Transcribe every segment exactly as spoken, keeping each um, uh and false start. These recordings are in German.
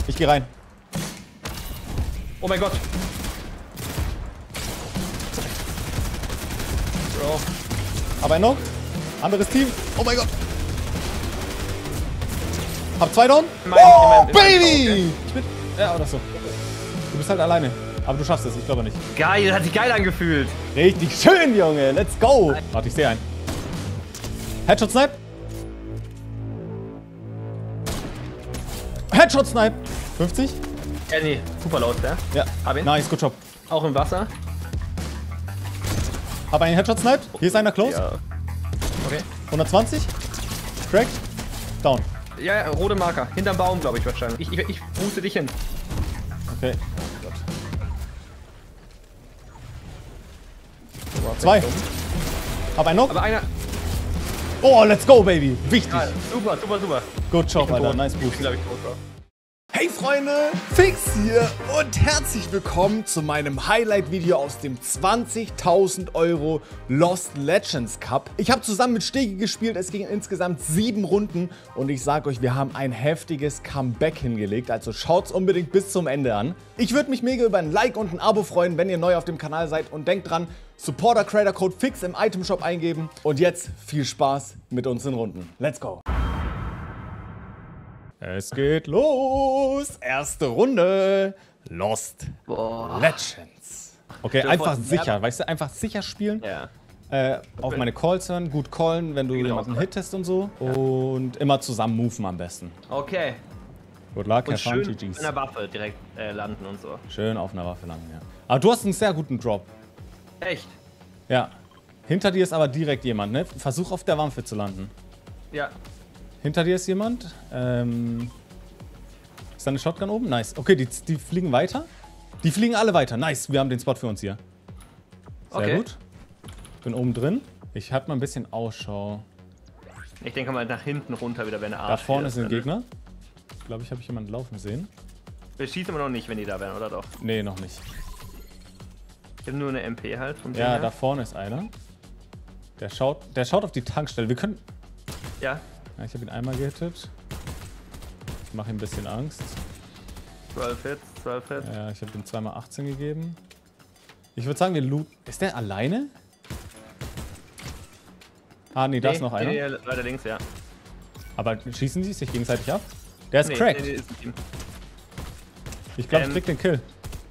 Ich geh rein. Oh mein Gott. Bro. Hab einen noch. Anderes Team. Oh mein Gott. Hab zwei down. Mein, Oh, in meinem, in Baby! meinem Ich bin... Ja, oder so. Du bist halt alleine. Aber du schaffst es, ich glaube nicht. Geil, hat sich geil angefühlt. Richtig schön, Junge. Let's go. Warte, ich sehe einen. Headshot Snipe. Headshot Snipe. fünfzig. Ja, nee, super laut, der. Ja. Hab ihn. Nice, good job. Auch im Wasser. Hab einen Headshot Snipe. Hier ist einer close. Ja. Okay. hundertzwanzig. Cracked. Down. Ja, ja, rote Marker. Hinterm Baum, glaube ich, wahrscheinlich. Ich, ich, ich booste dich hin. Okay. Zwei. Hab einen Knock. Aber einer... Oh, let's go, Baby. Wichtig. Ah, super, super, super. Good job, Ich bin Alter. tot. Nice Ich Boost. bin, glaub ich, tot, Bro. Hey Freunde, Fix hier und herzlich willkommen zu meinem Highlight-Video aus dem zwanzigtausend Euro Lost Legends Cup. Ich habe zusammen mit Stegi gespielt, es ging insgesamt sieben Runden und ich sage euch, wir haben ein heftiges Comeback hingelegt, also schaut's unbedingt bis zum Ende an. Ich würde mich mega über ein Like und ein Abo freuen, wenn ihr neu auf dem Kanal seid und denkt dran, Supporter Creator Code Fix im Item Shop eingeben und jetzt viel Spaß mit uns in Runden. Let's go! Es geht los. Erste Runde. Lost Boah. Legends. Okay, Stell dir einfach vor, sicher. Weißt du, einfach sicher spielen. Ja. Äh, auf meine Calls hören, gut callen, wenn du Genau. jemanden hittest und so. Und immer zusammen moven am besten. Okay. Good luck, Und have fun, schön G mit Gs. einer Waffe direkt äh, landen und so. Schön auf einer Waffe landen, ja. Aber du hast einen sehr guten Drop. Echt? Ja. Hinter dir ist aber direkt jemand, ne? Versuch auf der Wampe zu landen. Ja. Hinter dir ist jemand. Ähm, ist da eine Shotgun oben? Nice. Okay, die, die fliegen weiter. Die fliegen alle weiter. Nice, wir haben den Spot für uns hier. Sehr Okay. gut. Ich bin oben drin. Ich halte mal ein bisschen Ausschau. Ich denke mal nach hinten runter wieder, wenn der Arsch Da vorne ist ist ein Gegner. Ich glaube, ich habe jemanden laufen sehen. Wir schießen aber noch nicht, wenn die da wären, oder doch? Nee, noch nicht. Ich habe nur eine M P halt. Vom Ja, Ding da her. vorne ist einer. Der schaut, der schaut auf die Tankstelle. Wir können... Ja. Ja, ich habe ihn einmal gehittet. Ich mache ihm ein bisschen Angst. zwölf Hits, zwölf Hits. Ja, ich habe ihm zweimal achtzehn gegeben. Ich würde sagen, wir loot... Ist der alleine? Ah, nee, da ist noch einer. Nee, nee, weiter links, ja. Aber schießen die sich gegenseitig ab? Der ist Nee, cracked. nee, nee, ist ein Team. Ich glaube, ich Ähm. krieg den Kill.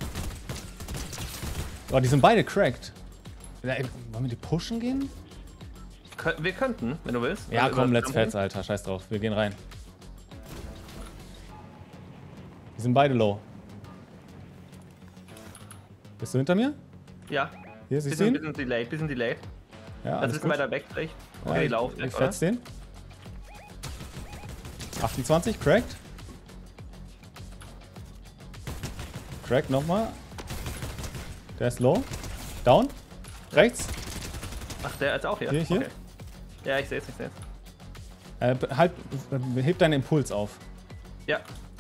Oh, die sind beide cracked. Ja, ey, wollen wir die pushen gehen? Kö- Wir könnten, wenn du willst. Ja, Über- komm, über- let's fetz, Alter. Scheiß drauf. Wir gehen rein. Die sind beide low. Bist du hinter mir? Ja. Hier, siehst du Bisschen, ihn? bisschen delayed, bisschen delayed. Ja, Das alles ist ein gut. weiter weg vielleicht. Okay, Ja, die ich, laufen ich weg, oder? fetz den. achtundzwanzig, cracked. Cracked nochmal. Der ist low. Down. Rechts. Ach, der ist auch hier? Hier, hier. Okay. Ja, ich seh's, ich seh's. Äh, halt, äh, heb deinen Impuls auf. Ja.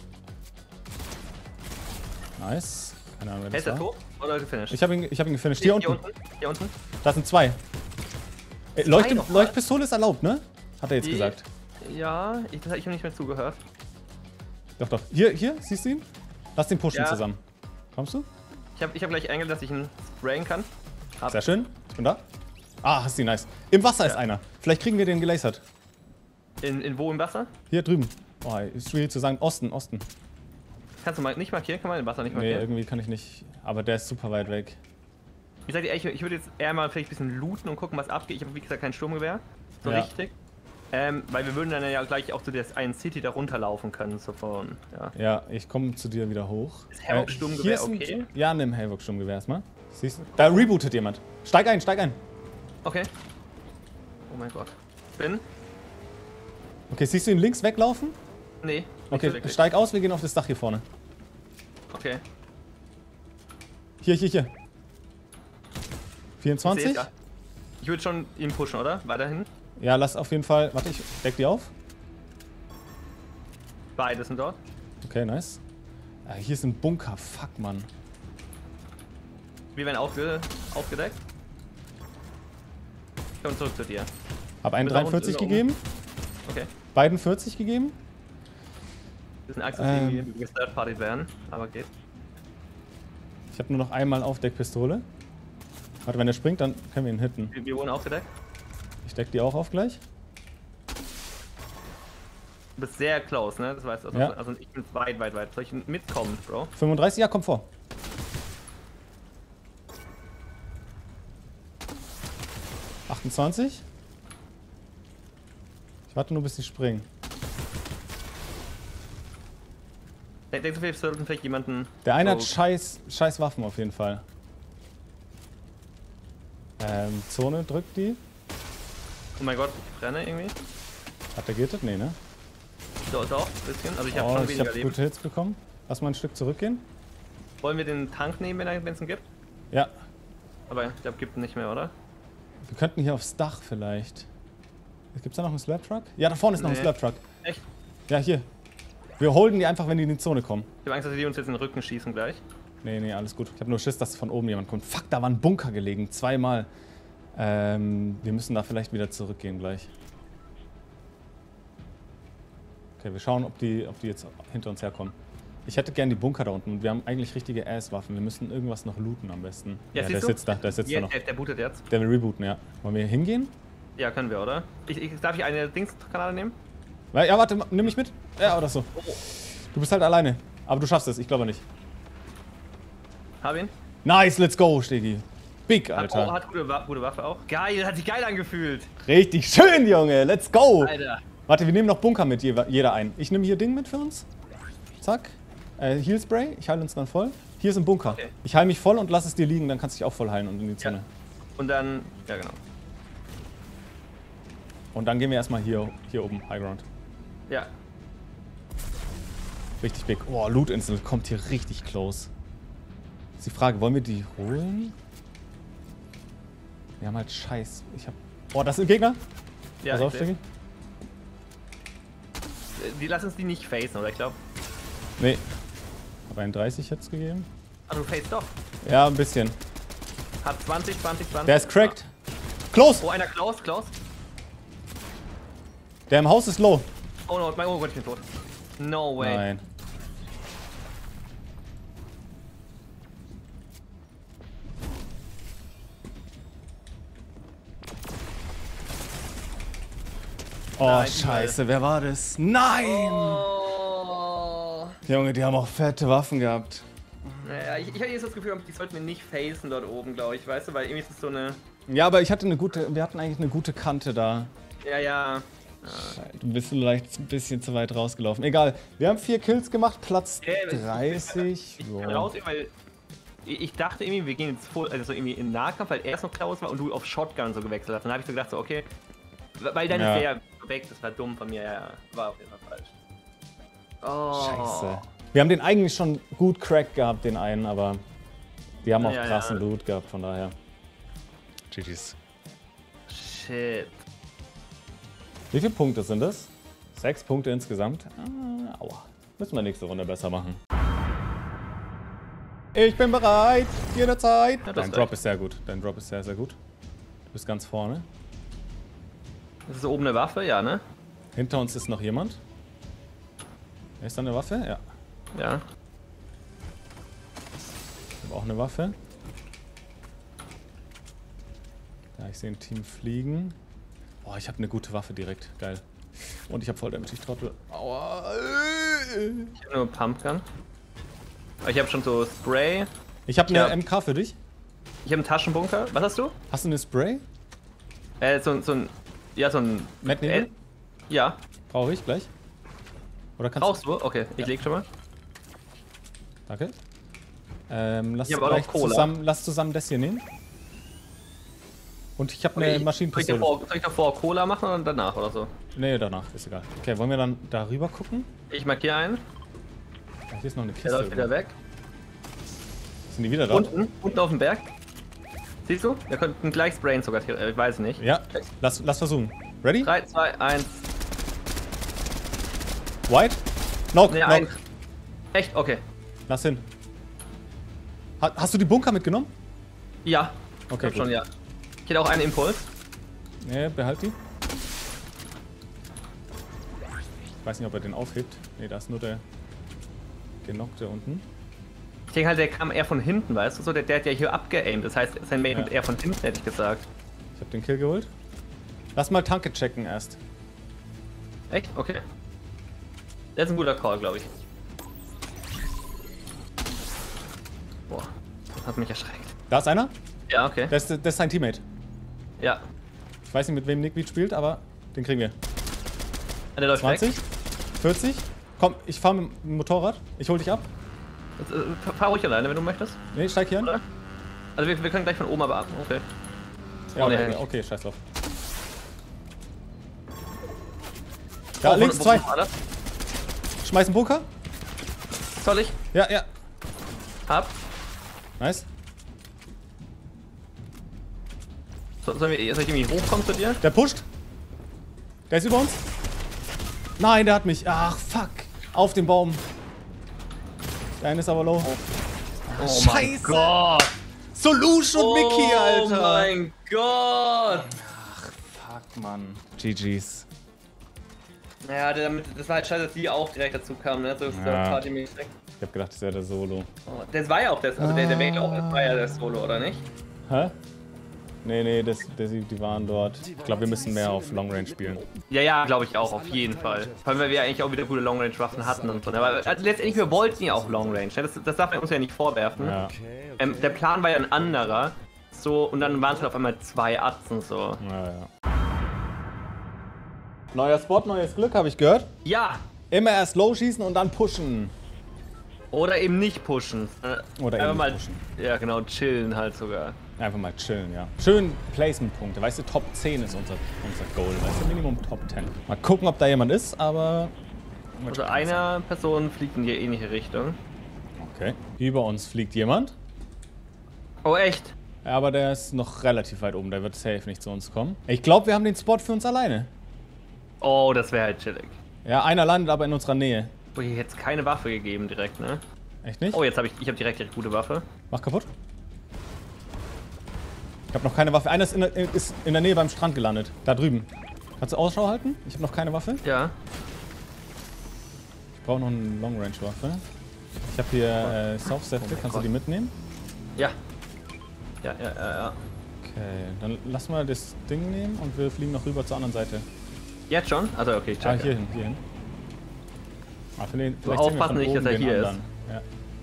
Nice. Keine Ahnung, wer Hey, das ist er war. tot? Oder gefinisht? Ich habe ihn, ich hab ihn gefinisht. Hier, hier unten. unten. Hier unten. Das sind zwei. Äh, Leuchte, noch mal? Leuchtpistole ist erlaubt, ne? Hat er jetzt Die- gesagt. Ja, ich, ich habe nicht mehr zugehört. Doch, doch. Hier, hier, siehst du ihn? Lass den pushen Ja. zusammen. Kommst du? Ich habe ich hab gleich eingestellt, dass ich ihn sprayen kann. Hab. Sehr schön. Ich bin da. Ah, hast ihn, nice. Im Wasser ist Ja. einer. Vielleicht kriegen wir den gelasert. In, in wo im Wasser? Hier drüben. Oh, ist schwierig zu sagen. Osten, Osten. Kannst du mal nicht markieren? Kann man im Wasser nicht Nee, markieren? irgendwie kann ich nicht. Aber der ist super weit weg. Ich sag dir ehrlich, ich würde jetzt eher mal vielleicht ein bisschen looten und gucken, was abgeht. Ich habe wie gesagt kein Sturmgewehr. So Ja. richtig. Ähm, weil wir würden dann ja gleich auch zu der einen City da runterlaufen können. So von, ja. Ja, ich komme zu dir wieder hoch. Ist Havoc Äh, Sturmgewehr hier sind- okay? Ja, nimm Havoc Sturmgewehr erstmal. Siehst du? Da rebootet jemand. Steig ein, steig ein. Okay. Oh mein Gott. Bin? Okay, siehst du ihn links weglaufen? Nee. nicht so Okay, wirklich. steig aus, wir gehen auf das Dach hier vorne. Okay. Hier, hier, hier. Ich vierundzwanzig? seh's, ja. Ich würde schon ihn pushen, oder? Weiterhin. Ja, lass auf jeden Fall. Warte, ich deck die auf. Beide sind dort. Okay, nice. Ah, hier ist ein Bunker. Fuck, Mann. Wir werden aufge aufgedeckt. Ich komme zurück zu dir. Hab einen Bin da unten, dreiundvierzig bin da gegeben. Okay. Beiden vierzig gegeben. Bisschen Angst, dass Ähm. wir irgendwie gestart-partied werden, aber geht. Ich habe nur noch einmal Aufdeckpistole. Warte, wenn er springt, dann können wir ihn hitten. Wir, wir wurden aufgedeckt. Ich deck die auch auf gleich. Du bist sehr close, ne? Das weißt du. Also, Ja. also ich bin weit, weit, weit. Soll ich mitkommen, Bro? fünfunddreißig, ja, komm vor. achtundzwanzig. Ich warte nur, bis sie springen. Denk- Denkst du, wir sollten vielleicht jemanden... Der eine so- hat scheiß, scheiß Waffen auf jeden Fall. Ähm, Zone drückt die. Oh mein Gott, ich brenne irgendwie. Hat er gittet? Nee, ne? Doch, doch, ein bisschen. Also ich habe Oh, schon ich weniger habe Leben. gute Hits bekommen. Lass mal ein Stück zurückgehen. Wollen wir den Tank nehmen, wenn er- wenn es ihn gibt? Ja, Aber ich glaube, gibt ihn nicht mehr, oder? wir könnten hier aufs Dach vielleicht. Gibt's da noch einen Slab Truck? Ja, da vorne ist noch ein Nee. Slab Truck. Echt? Ja, hier. Wir holden die einfach, wenn die in die Zone kommen. Ich habe Angst, dass die uns jetzt in den Rücken schießen gleich. Nee, nee, alles gut. Ich habe nur Schiss, dass von oben jemand kommt. Fuck, da war ein Bunker gelegen. Zweimal. Ähm, wir müssen da vielleicht wieder zurückgehen gleich. Okay, wir schauen, ob die, ob die jetzt hinter uns herkommen. Ich hätte gern die Bunker da unten. Und wir haben eigentlich richtige Ass-Waffen. Wir müssen irgendwas noch looten am besten. Ja, der siehst du? sitzt da, der sitzt Ja, da noch. der, der bootet jetzt. Der will rebooten, ja. Wollen wir hier hingehen? Ja, können wir, oder? Ich, ich, darf ich eine Dings-Kanal nehmen? Ja, warte, nimm mich mit. Ja, oder so. Du bist halt alleine. Aber du schaffst es, ich glaube nicht. Hab ihn. Nice, let's go, Stegi. Big, Hat, Alter. oh, hat gute, Wa- gute Waffe auch. Geil, hat sich geil angefühlt. Richtig schön, Junge. Let's go. Alter. Warte, wir nehmen noch Bunker mit, je- jeder ein. Ich nehme hier Ding mit für uns. Zack. Äh, Heal Spray. Ich heile uns dann voll. Hier ist ein Bunker. Okay. Ich heile mich voll und lass es dir liegen, dann kannst du dich auch voll heilen und in die Ja. Zone. Und dann, ja genau. Und dann gehen wir erstmal hier, hier oben, High Ground. Ja. Richtig big. Oh, Loot Insel kommt hier richtig close. Ist die Frage, wollen wir die holen? Wir haben halt Scheiß. Ich hab. Oh, das ist ein Gegner. Ja, Pass auf, ich seh's. Stegi. Die lass uns die nicht facen, oder? Ich glaube. Nee. Hab einen dreißig jetzt gegeben. Ah, du face doch. Ja, ein bisschen. Hat zwanzig, zwanzig, zwanzig. Der ist cracked. Close! Oh, einer close, close. Der im Haus ist low. Oh no, mein oh Gott, ich bin tot. No way. Nein. Oh, Nein, scheiße, wer war das? Nein! Oh. Junge, die haben auch fette Waffen gehabt. Naja, ich, ich hatte jetzt das Gefühl, die sollten wir nicht facen dort oben, glaube ich, weißt du, weil irgendwie ist es so eine... Ja, aber ich hatte eine gute, wir hatten eigentlich eine gute Kante da. Ja, ja. Du bist vielleicht ein bisschen zu weit rausgelaufen. Egal, wir haben vier Kills gemacht, Platz Ja, ich- dreißig. Ich bin Ja. raus, weil ich ich dachte irgendwie, wir gehen jetzt voll, also so irgendwie in Nahkampf, weil er erst noch close war und du auf Shotgun so gewechselt hast. Dann habe ich so gedacht, so, okay, weil dann Ja. ist der weg, das war dumm von mir, ja, ja, war auf jeden Fall falsch. Oh. Scheiße. Wir haben den eigentlich schon gut cracked gehabt, den einen, aber die haben auch Ja, krassen ja. Loot gehabt, von daher. G G's. Shit. Wie viele Punkte sind das? Sechs Punkte insgesamt. Ah, aua. Müssen wir nächste Runde besser machen. Ich bin bereit. Jederzeit. Ja, das Dein ist Drop echt. ist sehr gut. Dein Drop ist sehr, sehr gut. Du bist ganz vorne. Das ist oben eine Waffe, ja, ne? Hinter uns ist noch jemand. Ist da eine Waffe? Ja. Ja. Ich habe auch eine Waffe. Ja, ich sehe ein Team fliegen. Boah, ich habe eine gute Waffe direkt. Geil. Und ich habe voll damit, ich trottel. Aua. Ich habe nur Pumpgun. Aber ich habe schon so Spray. Ich habe eine Ja. M K für dich. Ich habe einen Taschenbunker. Was hast du? Hast du eine Spray? Äh, so, ein- so ein. Ja, so ein. Metnebel? Äh, ja. Brauche ich gleich. Oder kannst Brauchst du? Okay, ich Ja. leg schon mal. Danke. Ähm, lass, Ich hab auch noch gleich Cola. zusammen, lass zusammen das hier nehmen. Und ich habe eine Okay, ich- soll, ich Maschinenpistole. davor, soll ich davor Cola machen oder danach oder so? Nee, danach, ist egal. Okay, wollen wir dann da rüber gucken? Ich markiere einen. Ja, hier ist noch eine Der Kiste. läuft wieder weg. Sind die wieder da? Unten, unten auf dem Berg. Siehst du? Wir könnten gleich sprayen sogar. äh, Ich weiß nicht. Ja, lass, lass versuchen. Ready? drei, zwei, eins. White? Knock, Ne, knock. eins. Echt? Okay. Lass hin. Ha, hast du die Bunker mitgenommen? Ja. Okay, Ich glaub schon, gut. ja. Ich hätte auch einen Impuls. Nee, behalt die. Ich weiß nicht, ob er den aufhebt. Nee, da ist nur der. genockt der unten. Ich denke halt, der kam eher von hinten, weißt du so? Der, der hat ja hier abgeaimt. Das heißt, sein Mate Ja. kommt eher von hinten, hätte ich gesagt. Ich hab den Kill geholt. Lass mal Tanke checken erst. Echt? Okay. Das ist ein guter Call, glaube ich. Boah, das hat mich erschreckt. Da ist einer. Ja, okay. Das ist, das ist sein Teammate. Ja. Ich weiß nicht, mit wem Nickbeat spielt, aber den kriegen wir. Der läuft zwanzig, weg. vierzig. Komm, ich fahr mit dem Motorrad. Ich hol dich ab. Das, äh, fahr ruhig alleine, wenn du möchtest. Nee, steig hier hin. Oder? Also wir, wir können gleich von oben aber ab. Okay. Ja, Oh, nee, okay, nicht. okay, scheiß drauf. Da, Oh, links wo- wo- zwei. wo war das? Schmeiß einen Bunker. Soll ich? Ja, ja. Ab. Nice. So, sollen wir, soll ich irgendwie hochkommen zu dir? Der pusht. Der ist über uns. Nein, der hat mich. Ach, fuck. Auf dem Baum. Der eine ist aber low. Oh Scheiße. Gott! Solution und Mickey, Alter. Oh mein Gott! Fuck, Mann. G G's. Ja, damit, das war halt scheiße, dass die auch direkt dazu kamen, ne? So Ja. Party-mäßig. Ich hab gedacht, das wäre der Solo. Oh, das war ja auch das, also der, der Welt auch, das war ja das Solo, oder nicht? Hä? Nee, nee, das, das, die waren dort. Ich glaube, wir müssen mehr auf Long Range spielen. Ja, ja, glaube ich auch, auf jeden Fall. Vor allem, weil wir ja eigentlich auch wieder gute Long-Range-Waffen hatten und so. Aber letztendlich, wir wollten ja auch Long-Range, ne? das, das darf man uns ja nicht vorwerfen. Ja. Ähm, der Plan war ja ein anderer, so, und dann waren es halt auf einmal zwei Atzen, so. Ja, ja. Neuer Spot, neues Glück, habe ich gehört. Ja! Immer erst low schießen und dann pushen. Oder eben nicht pushen. Äh, Oder einfach eben mal, nicht pushen. Ja, genau, chillen halt sogar. Einfach mal chillen, ja. Schön Placement-Punkte. Weißt du, Top zehn ist unser, unser Goal. Weißt du, Minimum Top zehn. Mal gucken, ob da jemand ist, aber... Also eine Person fliegt in die ähnliche Richtung. Okay. Über uns fliegt jemand. Oh, echt? Ja, aber der ist noch relativ weit oben. Der wird safe nicht zu uns kommen. Ich glaube, wir haben den Spot für uns alleine. Oh, das wäre halt chillig. Ja, einer landet aber in unserer Nähe. Oh, hier hätte es keine Waffe gegeben direkt, ne? Echt nicht? Oh, jetzt habe ich, ich habe direkt direkt gute Waffe. Mach kaputt. Ich habe noch keine Waffe. Einer ist in, der, ist in der Nähe beim Strand gelandet. Da drüben. Kannst du Ausschau halten? Ich habe noch keine Waffe. Ja. Ich brauche noch eine Long-Range-Waffe. Ich habe hier äh, Soft-Säfte. Oh mein Kannst Gott. du die mitnehmen? Ja. Ja, ja, ja, ja. Okay, dann lass mal das Ding nehmen und wir fliegen noch rüber zur anderen Seite. Jetzt schon? Also okay, check. Ah, hier hin, hier hin. Ah, vielleicht vielleicht So sehen wir aufpassen von nicht, dass oben er den hier ist. anderen. Ja.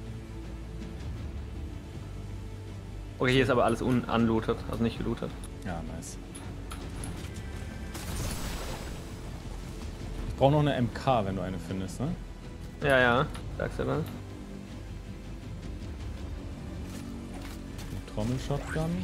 Okay, hier ist aber alles ununlootet, also nicht gelootet. Ja, nice. Ich brauche noch eine M K, wenn du eine findest, ne? Ja, ja, sagst du dann. Eine Trommel-Shotgun. M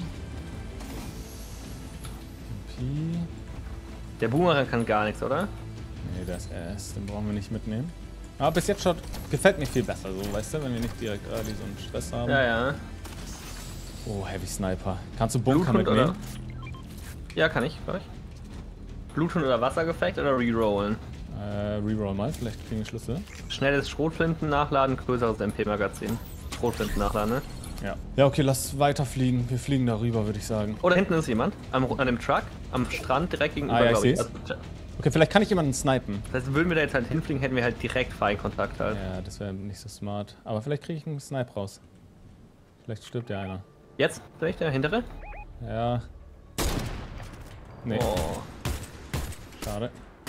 P. Der Boomerang kann gar nichts, oder? Nee, der ist S, den brauchen wir nicht mitnehmen. Aber bis jetzt schon gefällt mir viel besser, so, weißt du, wenn wir nicht direkt early so einen Stress haben. Ja, ja. Oh, Heavy Sniper. Kannst du Bunker Bluthund mitnehmen? oder? Ja, kann ich, gleich. Bluthund oder Wassergefecht oder rerollen? Äh, reroll mal, vielleicht kriegen wir Schlüssel. Schnelles Schrotflinten nachladen, größeres M P-Magazin. Schrotflinten nachladen, ne? Ja. Ja, okay, lass weiter fliegen. Wir fliegen darüber, würde ich sagen. Oh, da hinten ist jemand. Am, an dem Truck, am Strand direkt gegenüber, Ah, ja, ich glaube ich. seh's. Also, Okay, vielleicht kann ich jemanden snipen. das heißt, würden wir da jetzt halt hinfliegen, hätten wir halt direkt Feindkontakt halt. Ja, das wäre nicht so smart. Aber vielleicht kriege ich einen Snipe raus. Vielleicht stirbt ja einer. Jetzt, vielleicht der hintere? Ja. Nee, Oh. schade.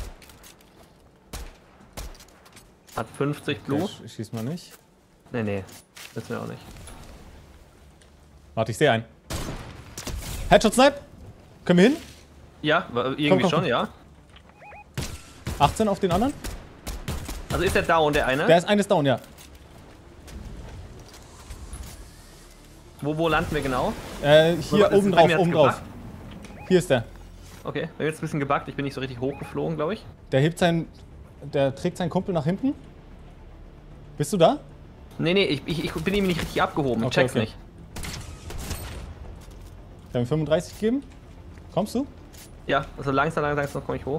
Hat fünfzig Blue? Okay, sch- schieß mal nicht. Nee, nee. Wissen wir auch nicht. Warte, ich sehe einen. Headshot Snipe. Können wir hin? Ja, wa- irgendwie Komm, komm, schon, komm. ja. achtzehn auf den anderen. Also ist der down, der eine? Der ist eines down, ja. Wo, wo landen wir genau? Äh, So, hier ist- oben bei drauf, mir hat's oben drauf. gebackt. Hier ist der. Okay, wir haben jetzt ein bisschen gebackt. Ich bin nicht so richtig hochgeflogen, glaube ich. Der hebt sein. Der trägt seinen Kumpel nach hinten. Bist du da? Nee, nee, ich, ich, ich bin ihm nicht richtig abgehoben. Ich Okay, check's okay. nicht. Ich habe ihm fünfunddreißig gegeben. Kommst du? Ja, also langsam, langsam, langsam komme ich hoch.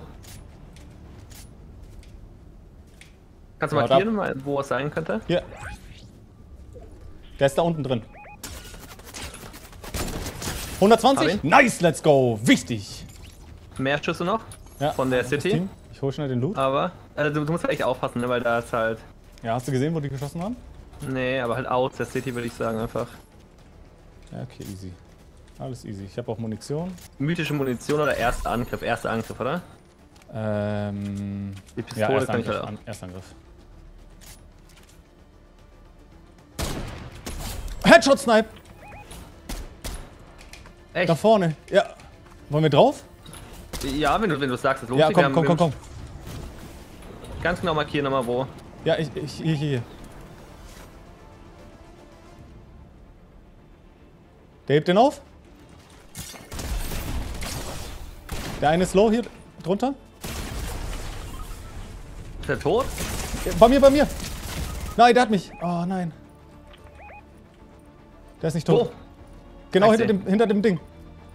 Kannst du Ja, markieren, mal, wo es sein könnte? Hier. Der ist da unten drin. hundertzwanzig? Hab ihn. Nice, let's go. Wichtig. Mehr Schüsse noch Ja, von der das City. Team. Ich hole schnell den Loot. Aber also du, du musst halt echt aufpassen, ne, weil da ist halt. Ja, hast du gesehen, wo die geschossen haben? Nee, aber halt out der City würde ich sagen einfach. Ja, okay, easy. Alles easy. Ich habe auch Munition. Mythische Munition oder erster Angriff? Erster Angriff, oder? Ähm. Die Pistole Ja, erster kann ich Angriff. halt auch. An, Erstangriff. Headshot Snipe! Echt? Da vorne. Ja. Wollen wir drauf? Ja, wenn du, wenn du sagst, das lohnt Ja, sich. komm, Wir komm, haben- komm, wir komm. Ganz genau markieren nochmal wo. Ja, ich, ich, hier, hier, hier. Der hebt den auf. Der eine ist low hier drunter. Ist der tot? Ja, bei mir, bei mir. Nein, der hat mich. Oh nein. Der ist nicht tot. Oh. Genau Ich hinter seh. dem, hinter dem Ding.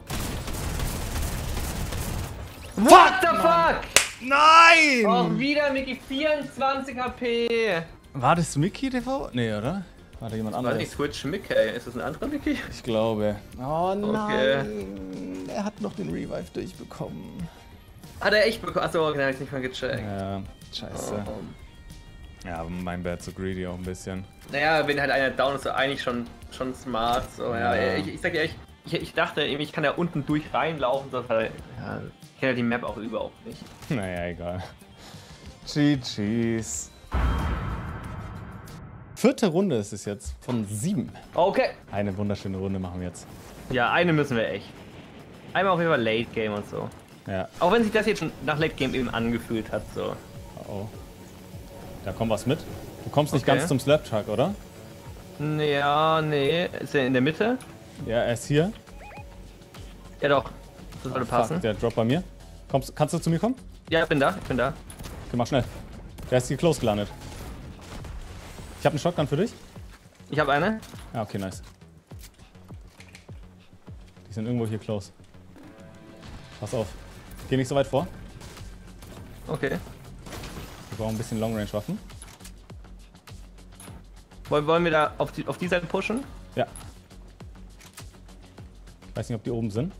What the fuck? Nein! Auch wieder Mickey, vierundzwanzig H P. War das Mickey T V? Nee, oder? War da jemand War nicht anderes? Switch Mickey? Ist das ein anderer Mickey? Ich glaube. Oh Okay. nein. Er hat noch den Revive durchbekommen. Hat er echt bekommen? Achso, den hab ich nicht mal gecheckt. Ja, scheiße. Oh. Ja, aber mein Bad so greedy auch ein bisschen. Naja, wenn halt einer down ist, so eigentlich schon, schon smart. So, ja. Ja. Ich, ich sag dir ehrlich, ich, ich dachte irgendwie, ich kann da unten durch reinlaufen, so, weil ja, ich kenne ja die Map auch überhaupt nicht. Naja, egal. G G's. Vierte Runde ist es jetzt von sieben. Okay. Eine wunderschöne Runde machen wir jetzt. Ja, eine müssen wir echt. Einmal auf jeden Fall Late Game und so. Ja. Auch wenn sich das jetzt schon nach Late Game eben angefühlt hat, so. Oh, oh. Da kommt was mit. Du kommst nicht Okay. ganz zum Slaptruck, oder? Ja, nee. Ist er in der Mitte? Ja, er ist hier. Ja doch. Das sollte passen. Fuck, der droppt bei mir. Kommst, kannst du zu mir kommen? Ja, ich bin da, ich bin da. Okay, mach schnell. Der ist hier close gelandet. Ich habe einen Shotgun für dich. Ich habe eine. Ja, okay, nice. Die sind irgendwo hier close. Pass auf. Geh nicht so weit vor. Okay. Wir brauchen ein bisschen Long-Range-Waffen. Wollen, wollen wir da auf die, auf die Seite pushen? Ja. Ich weiß nicht, ob die oben sind.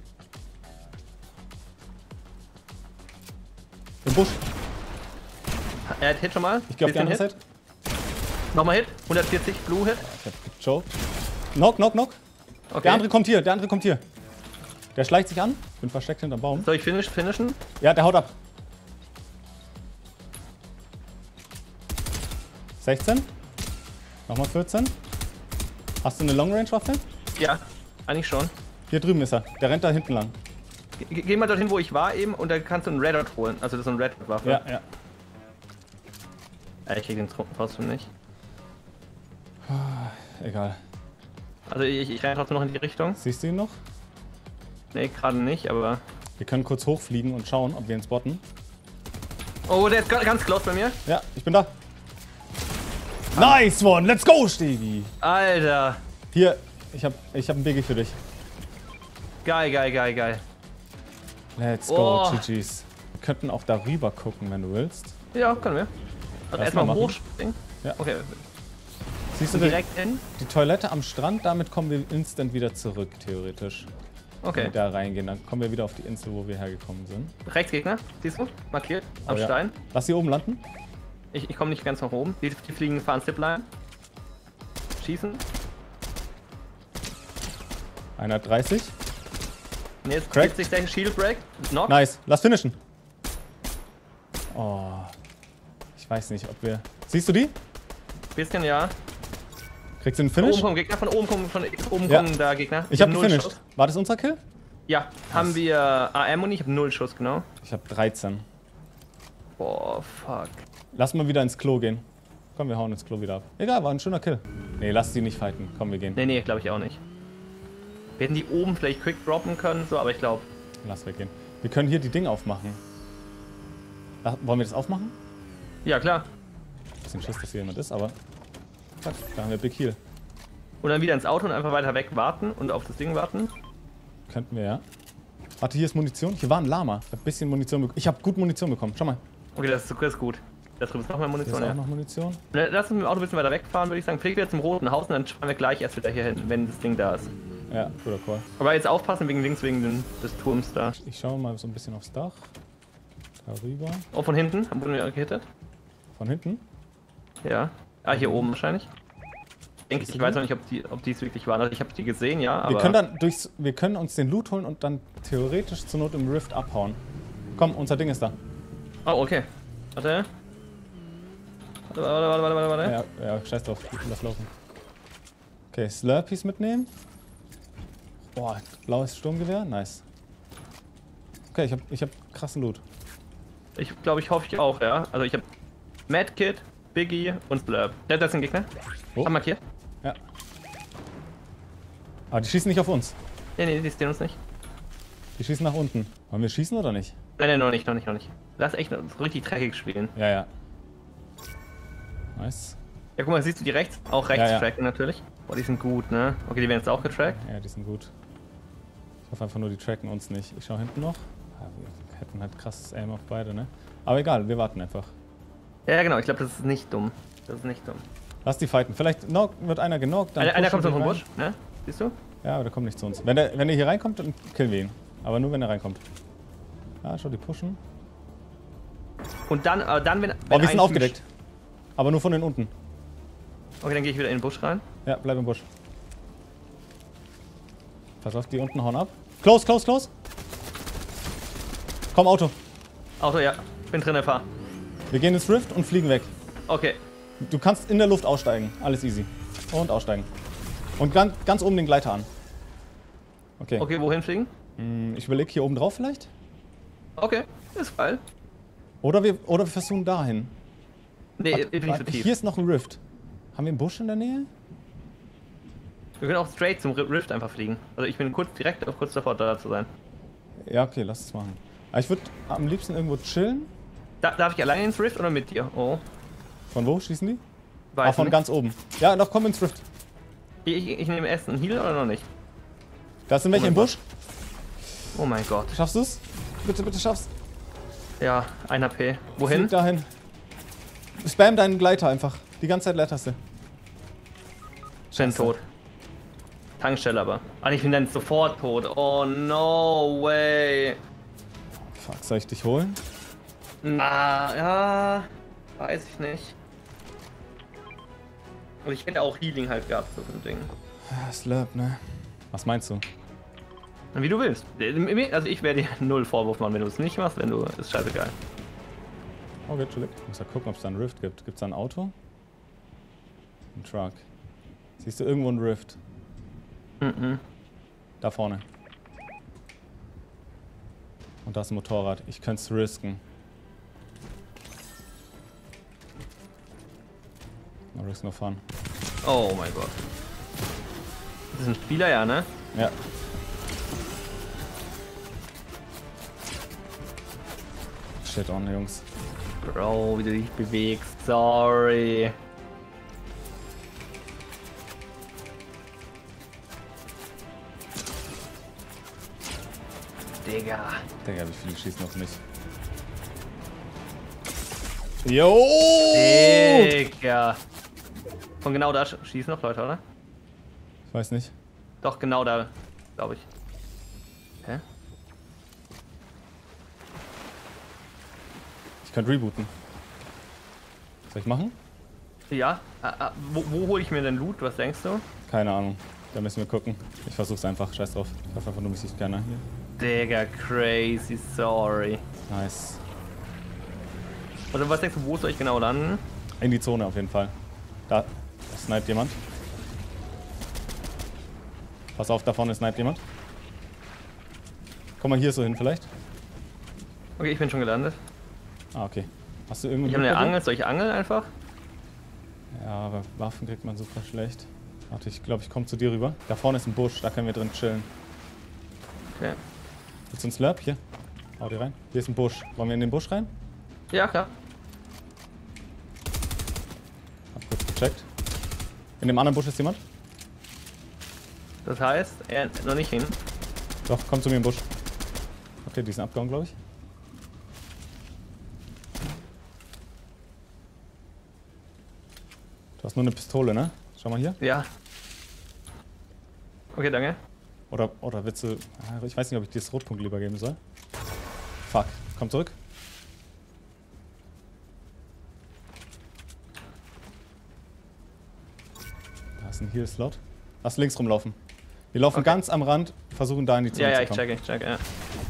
Im Busch. Er hat Hit schon mal. Ich gehe auf die Bisschen andere Hit. Seite. Nochmal Hit. hundertvierzig, Blue Hit. Ich hab gechoked. Knock, knock, knock. Okay. Der andere kommt hier, der andere kommt hier. Der schleicht sich an. Bin versteckt hinterm Baum. Soll ich finish, finishen? Ja, der haut ab. sechzehn. Nochmal vierzehn. Hast du eine Long-Range-Waffe? Ja, eigentlich schon. Hier drüben ist er. Der rennt da hinten lang. Ge geh mal dorthin, wo ich war eben, und dann kannst du einen Red Dot holen. Also das ist so eine Red Dot Waffe. Ja, ja. Ja, ich krieg den tro- trotzdem nicht. Egal. Also ich, ich renne trotzdem noch in die Richtung. Siehst du ihn noch? Nee, gerade nicht, aber... Wir können kurz hochfliegen und schauen, ob wir ihn spotten. Oh, der ist ga- ganz close bei mir. Ja, ich bin da. Nice one, let's go, Stegi. Alter. Hier, ich hab, ich hab ein Biggie für dich. Geil, geil, geil, geil. Let's go, Oh. G G's. Wir könnten auch darüber gucken, wenn du willst. Ja, können wir. Also Lass erstmal mal machen. hochspringen. Ja. Okay. Siehst du Und die, direkt hin. die Toilette am Strand? Damit kommen wir instant wieder zurück, theoretisch. Wenn Okay. wir da reingehen, dann kommen wir wieder auf die Insel, wo wir hergekommen sind. Rechtsgegner. Siehst du? Markiert. Am Oh ja. Stein. Lass sie oben landen. Ich, ich komme nicht ganz nach oben. Die, die fliegen, fahren Zipline. Schießen. Einer hat dreißig. Ne, jetzt Crack. siebzig Sekunden Shield Break. Knock. Nice. Lass finishen. Oh. Ich weiß nicht, ob wir... Siehst du die? Bisschen, ja. Kriegst du einen Von Finish? oben kommen Gegner, von oben kommen, von oben Ja. kommen da Gegner. Ich hab null gefinished. Schuss. War das unser Kill? Ja, haben wir A M und ich habe null Schuss, genau. Ich hab dreizehn. Boah, fuck. Lass mal wieder ins Klo gehen. Komm, wir hauen ins Klo wieder ab. Egal, war ein schöner Kill. Nee, lass die nicht fighten. Komm, wir gehen. Nee, nee, glaube ich auch nicht. Wir hätten die oben vielleicht quick droppen können, so, aber ich glaube. Lass weggehen. Wir können hier die Dinge aufmachen. La- Wollen wir das aufmachen? Ja, klar. Bisschen Schiss, dass hier jemand ist, aber... Zack, da haben wir Big Heal. Und dann wieder ins Auto und einfach weiter weg warten und auf das Ding warten. Könnten wir, ja. Warte, hier ist Munition. Hier war ein Lama. Ich hab ein bisschen Munition bekommen. Ich habe gut Munition bekommen. Schau mal. Okay, das ist, das ist gut. Da drüben ist noch mehr Hier ist Munition. auch Ja. noch Munition. Lass uns mit dem Auto ein bisschen weiter wegfahren, würde ich sagen. Flieg wieder zum roten Haus und dann fahren wir gleich erst wieder hier hin, wenn das Ding da ist. Ja, guter Call. Aber jetzt aufpassen wegen links, wegen den, des Turms da. Ich schaue mal so ein bisschen aufs Dach. Darüber. Oh, von hinten? Wurden wir gehittet? Von hinten. Ja. Ah, hier oben wahrscheinlich. Ich denke, ich weiß noch nicht, ob die, ob die es wirklich waren. Also ich habe die gesehen, ja, aber... Wir können dann durchs, wir können uns den Loot holen und dann theoretisch zur Not im Rift abhauen. Komm, unser Ding ist da. Oh, okay. Warte. Warte, warte, warte, warte, warte. Ja, ja, scheiß drauf, ich lass laufen. Okay, Slurpees mitnehmen. Boah, blaues Sturmgewehr, nice. Okay, ich hab, ich hab krassen Loot. Ich glaube, ich hoffe ich auch, ja. Also ich habe Medkit, Biggie und Slurp. Ja, das sind Gegner. Oh. Haben markiert. Ja. Aber die schießen nicht auf uns. Nee, nee, die sehen uns nicht. Die schießen nach unten. Wollen wir schießen oder nicht? Nein, nein, noch nicht, noch nicht, noch nicht. Lass echt so richtig dreckig spielen. Ja, ja. Nice. Ja, guck mal, siehst du die rechts? Auch rechts Ja, ja. tracken natürlich. Boah, die sind gut, ne? Okay, die werden jetzt auch getrackt. Ja, die sind gut. Ich hoffe einfach nur, die tracken uns nicht. Ich schau hinten noch. Ja, wir hätten halt krasses Aim auf beide, ne? Aber egal, wir warten einfach. Ja, genau, ich glaube, das ist nicht dumm. Das ist nicht dumm. Lass die fighten. Vielleicht knock, wird einer genockt. Dann Einer, einer pushen kommt so wir vom rein. Busch, ne? Siehst du? Ja, aber der kommt nicht zu uns. Wenn der, wenn der hier reinkommt, dann killen wir ihn. Aber nur, wenn er reinkommt. Ja, schau, die pushen. Und dann, äh, dann wenn, wenn Oh, wir sind ein aufgedeckt. Aber nur von den unten. Team- Okay, dann gehe ich wieder in den Busch rein. Ja, bleib im Busch. Pass auf, die unten hauen ab. Close, close, close. Komm, Auto. Auto, ja. Bin drin, fahr. Wir gehen ins Rift und fliegen weg. Okay. Du kannst in der Luft aussteigen. Alles easy. Und aussteigen. Und ganz, ganz oben den Gleiter an. Okay. Okay, wohin fliegen? Hm, ich überlege hier oben drauf vielleicht. Okay, ist geil. Oder wir, oder wir versuchen dahin. Nee, Warte, ich bin nicht so warte, tief. hier ist noch ein Rift. Haben wir einen Busch in der Nähe? Wir können auch straight zum Rift einfach fliegen. Also ich bin kurz direkt auf kurz davor, da zu sein. Ja, okay, lass es machen. Aber ich würde am liebsten irgendwo chillen. Da, darf ich alleine ins Rift oder mit dir? Oh. Von wo schießen die? Weiß Ah, von nicht. ganz oben. Ja, doch, komm ins Rift. Ich, ich, ich nehme erst einen Heal oder noch nicht? Da sind welche Oh im mein Busch. Oh mein Gott. Schaffst du's? Bitte, bitte schaff's. Ja, ein H P. Wohin? Flieg dahin. Spam deinen Gleiter einfach. Die ganze Zeit Leertaste. Bin Scheiße. tot. Tankstelle aber. Ah, ich bin dann sofort tot. Oh no way. Fuck, soll ich dich holen? Na, ja. Weiß ich nicht. Und ich hätte auch Healing halt gehabt, so ein Ding. Ja, Slurp, ne? Was meinst du? Wie du willst. Also ich werde dir null Vorwurf machen, wenn du es nicht machst, wenn du. Ist scheißegal. Okay, chillig. Ich muss ja gucken, ob es da einen Rift gibt. Gibt es da ein Auto? Ein Truck. Siehst du irgendwo einen Rift? Mhm. Da vorne. Und da ist ein Motorrad. Ich könnte es risken. No risk, no fun. Oh mein Gott. Das ist ein Spieler, ja, ne? Ja. Shit on, Jungs. Bro, wie du dich bewegst. Sorry. Digga. Digga, wie viele schießen auf mich? Jo! Digga. Von genau da sch- schießen noch Leute, oder? Ich weiß nicht. Doch, genau da, glaube ich. Hä? Ich könnte rebooten. Soll ich machen? Ja. Ah, ah, wo wo hole ich mir denn Loot? Was denkst du? Keine Ahnung. Da müssen wir gucken. Ich versuch's einfach. Scheiß drauf. Ich hoffe einfach nur, mich sieht keiner hier. Digga, crazy, sorry. Nice. Also was denkst du, wo soll ich genau landen? In die Zone auf jeden Fall. Da, da sniped jemand. Pass auf, da vorne sniped jemand. Komm mal hier so hin vielleicht. Okay, ich bin schon gelandet. Ah, okay. Hast du irgendwo Ich habe eine Angel, soll ich angeln einfach? Ja, aber Waffen kriegt man super schlecht. Warte, ich glaube, ich komme zu dir rüber. Da vorne ist ein Busch, da können wir drin chillen. Okay. Willst du einen Slurp? Hier. Hau dir rein. Hier ist ein Busch. Wollen wir in den Busch rein? Ja, klar. Hab kurz gecheckt. In dem anderen Busch ist jemand? Das heißt, er noch nicht hin. Doch, komm zu mir im Busch. Okay, die sind abgehauen, glaube ich. Du hast nur eine Pistole, ne? Schau mal hier. Ja. Okay, danke. Oder, oder willst du... Ah, ich weiß nicht, ob ich dir das Rotpunkt lieber geben soll. Fuck. Komm zurück. ist ein Heal-Slot. Lass links rumlaufen. Wir laufen Okay. ganz am Rand, versuchen da in die Zone Ja, ja, zu ich kommen. check, ich check, ja.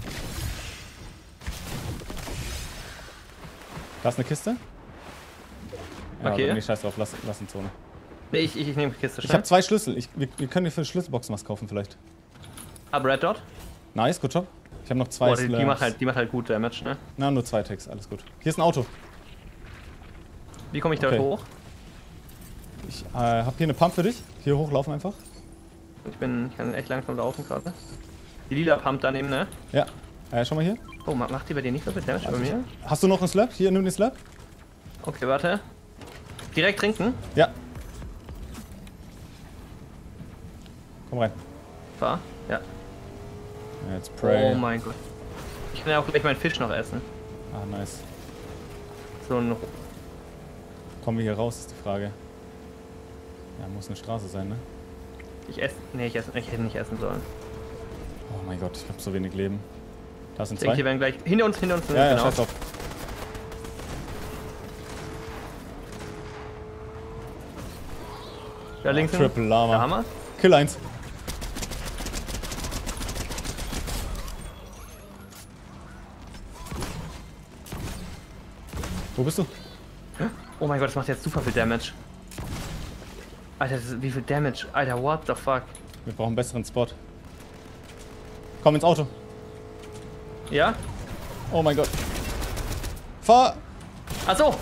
Da ist eine Kiste. Ja, Okay. aber nee, scheiß drauf, lass, lass in Zone. Nee, ich, ich, ich nehme die Kiste Ich schnell. habe zwei Schlüssel. Ich, wir, wir können dir für Schlüsselboxen was kaufen vielleicht. Hab Red Dot. Nice, gut Job. Ich habe noch zwei Boah, die, die, Slabs. macht halt, die macht halt gut Damage, ne? Na, nur zwei Tags, alles gut. Hier ist ein Auto. Wie komme ich Okay. dort hoch? Ich äh, habe hier eine Pump für dich. Hier hochlaufen einfach. Ich bin, ich kann echt langsam laufen gerade. Die lila Pump daneben, ne? Ja. Äh, schau mal hier. Oh, ma- macht die bei dir nicht so viel Damage bei mir? Hast du noch einen Slab? Hier, nimm den Slab. Okay, warte. Direkt trinken? Ja. Komm rein. Fahr. Ja. Ja, jetzt pray. Oh mein Gott. Ich kann ja auch gleich meinen Fisch noch essen. Ah, nice. So ein. Kommen wir hier raus, ist die Frage. Ja, muss eine Straße sein, ne? Ich esse. Nee, ich, esse, ich hätte nicht essen sollen. Oh mein Gott, ich habe so wenig Leben. Da sind Ich denke, zwei. die werden gleich. Hinter uns, hinter uns. Ja, ja, genau. scheiß drauf. Da links. Triple Da Lama. haben wir. Kill eins. Wo bist du? Oh mein Gott, das macht jetzt super viel Damage. Alter, das ist, wie viel Damage? Alter, what the fuck? Wir brauchen einen besseren Spot. Komm ins Auto. Ja? Oh mein Gott. Fahr! Achso!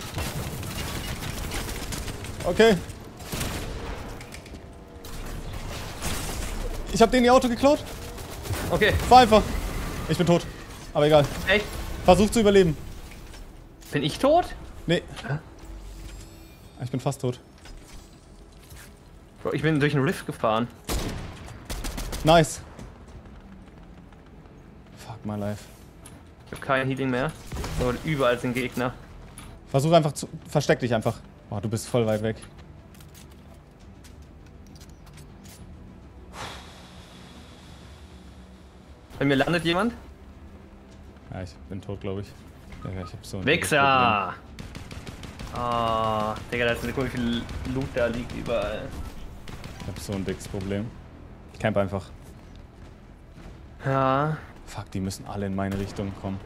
Okay. Ich hab den ihr Auto geklaut. Okay, Fahr einfach. Ich bin tot. Aber egal. echt? Versuch zu überleben. Bin ich tot? Nee. Ich bin fast tot. Bro, ich bin durch einen Rift gefahren. Nice. Fuck my life. Ich habe kein Healing mehr. So, überall sind Gegner. Versuch einfach zu... Versteck dich einfach. Oh, du bist voll weit weg. Bei mir landet jemand. Ja, ich bin tot, glaube ich. Ja, ich hab so ein Wichser! Ah, Digga, da ist guck, wie viel Loot da liegt überall. Ich hab so ein dickes Problem. Ich camp einfach. Ja. Fuck, die müssen alle in meine Richtung kommen.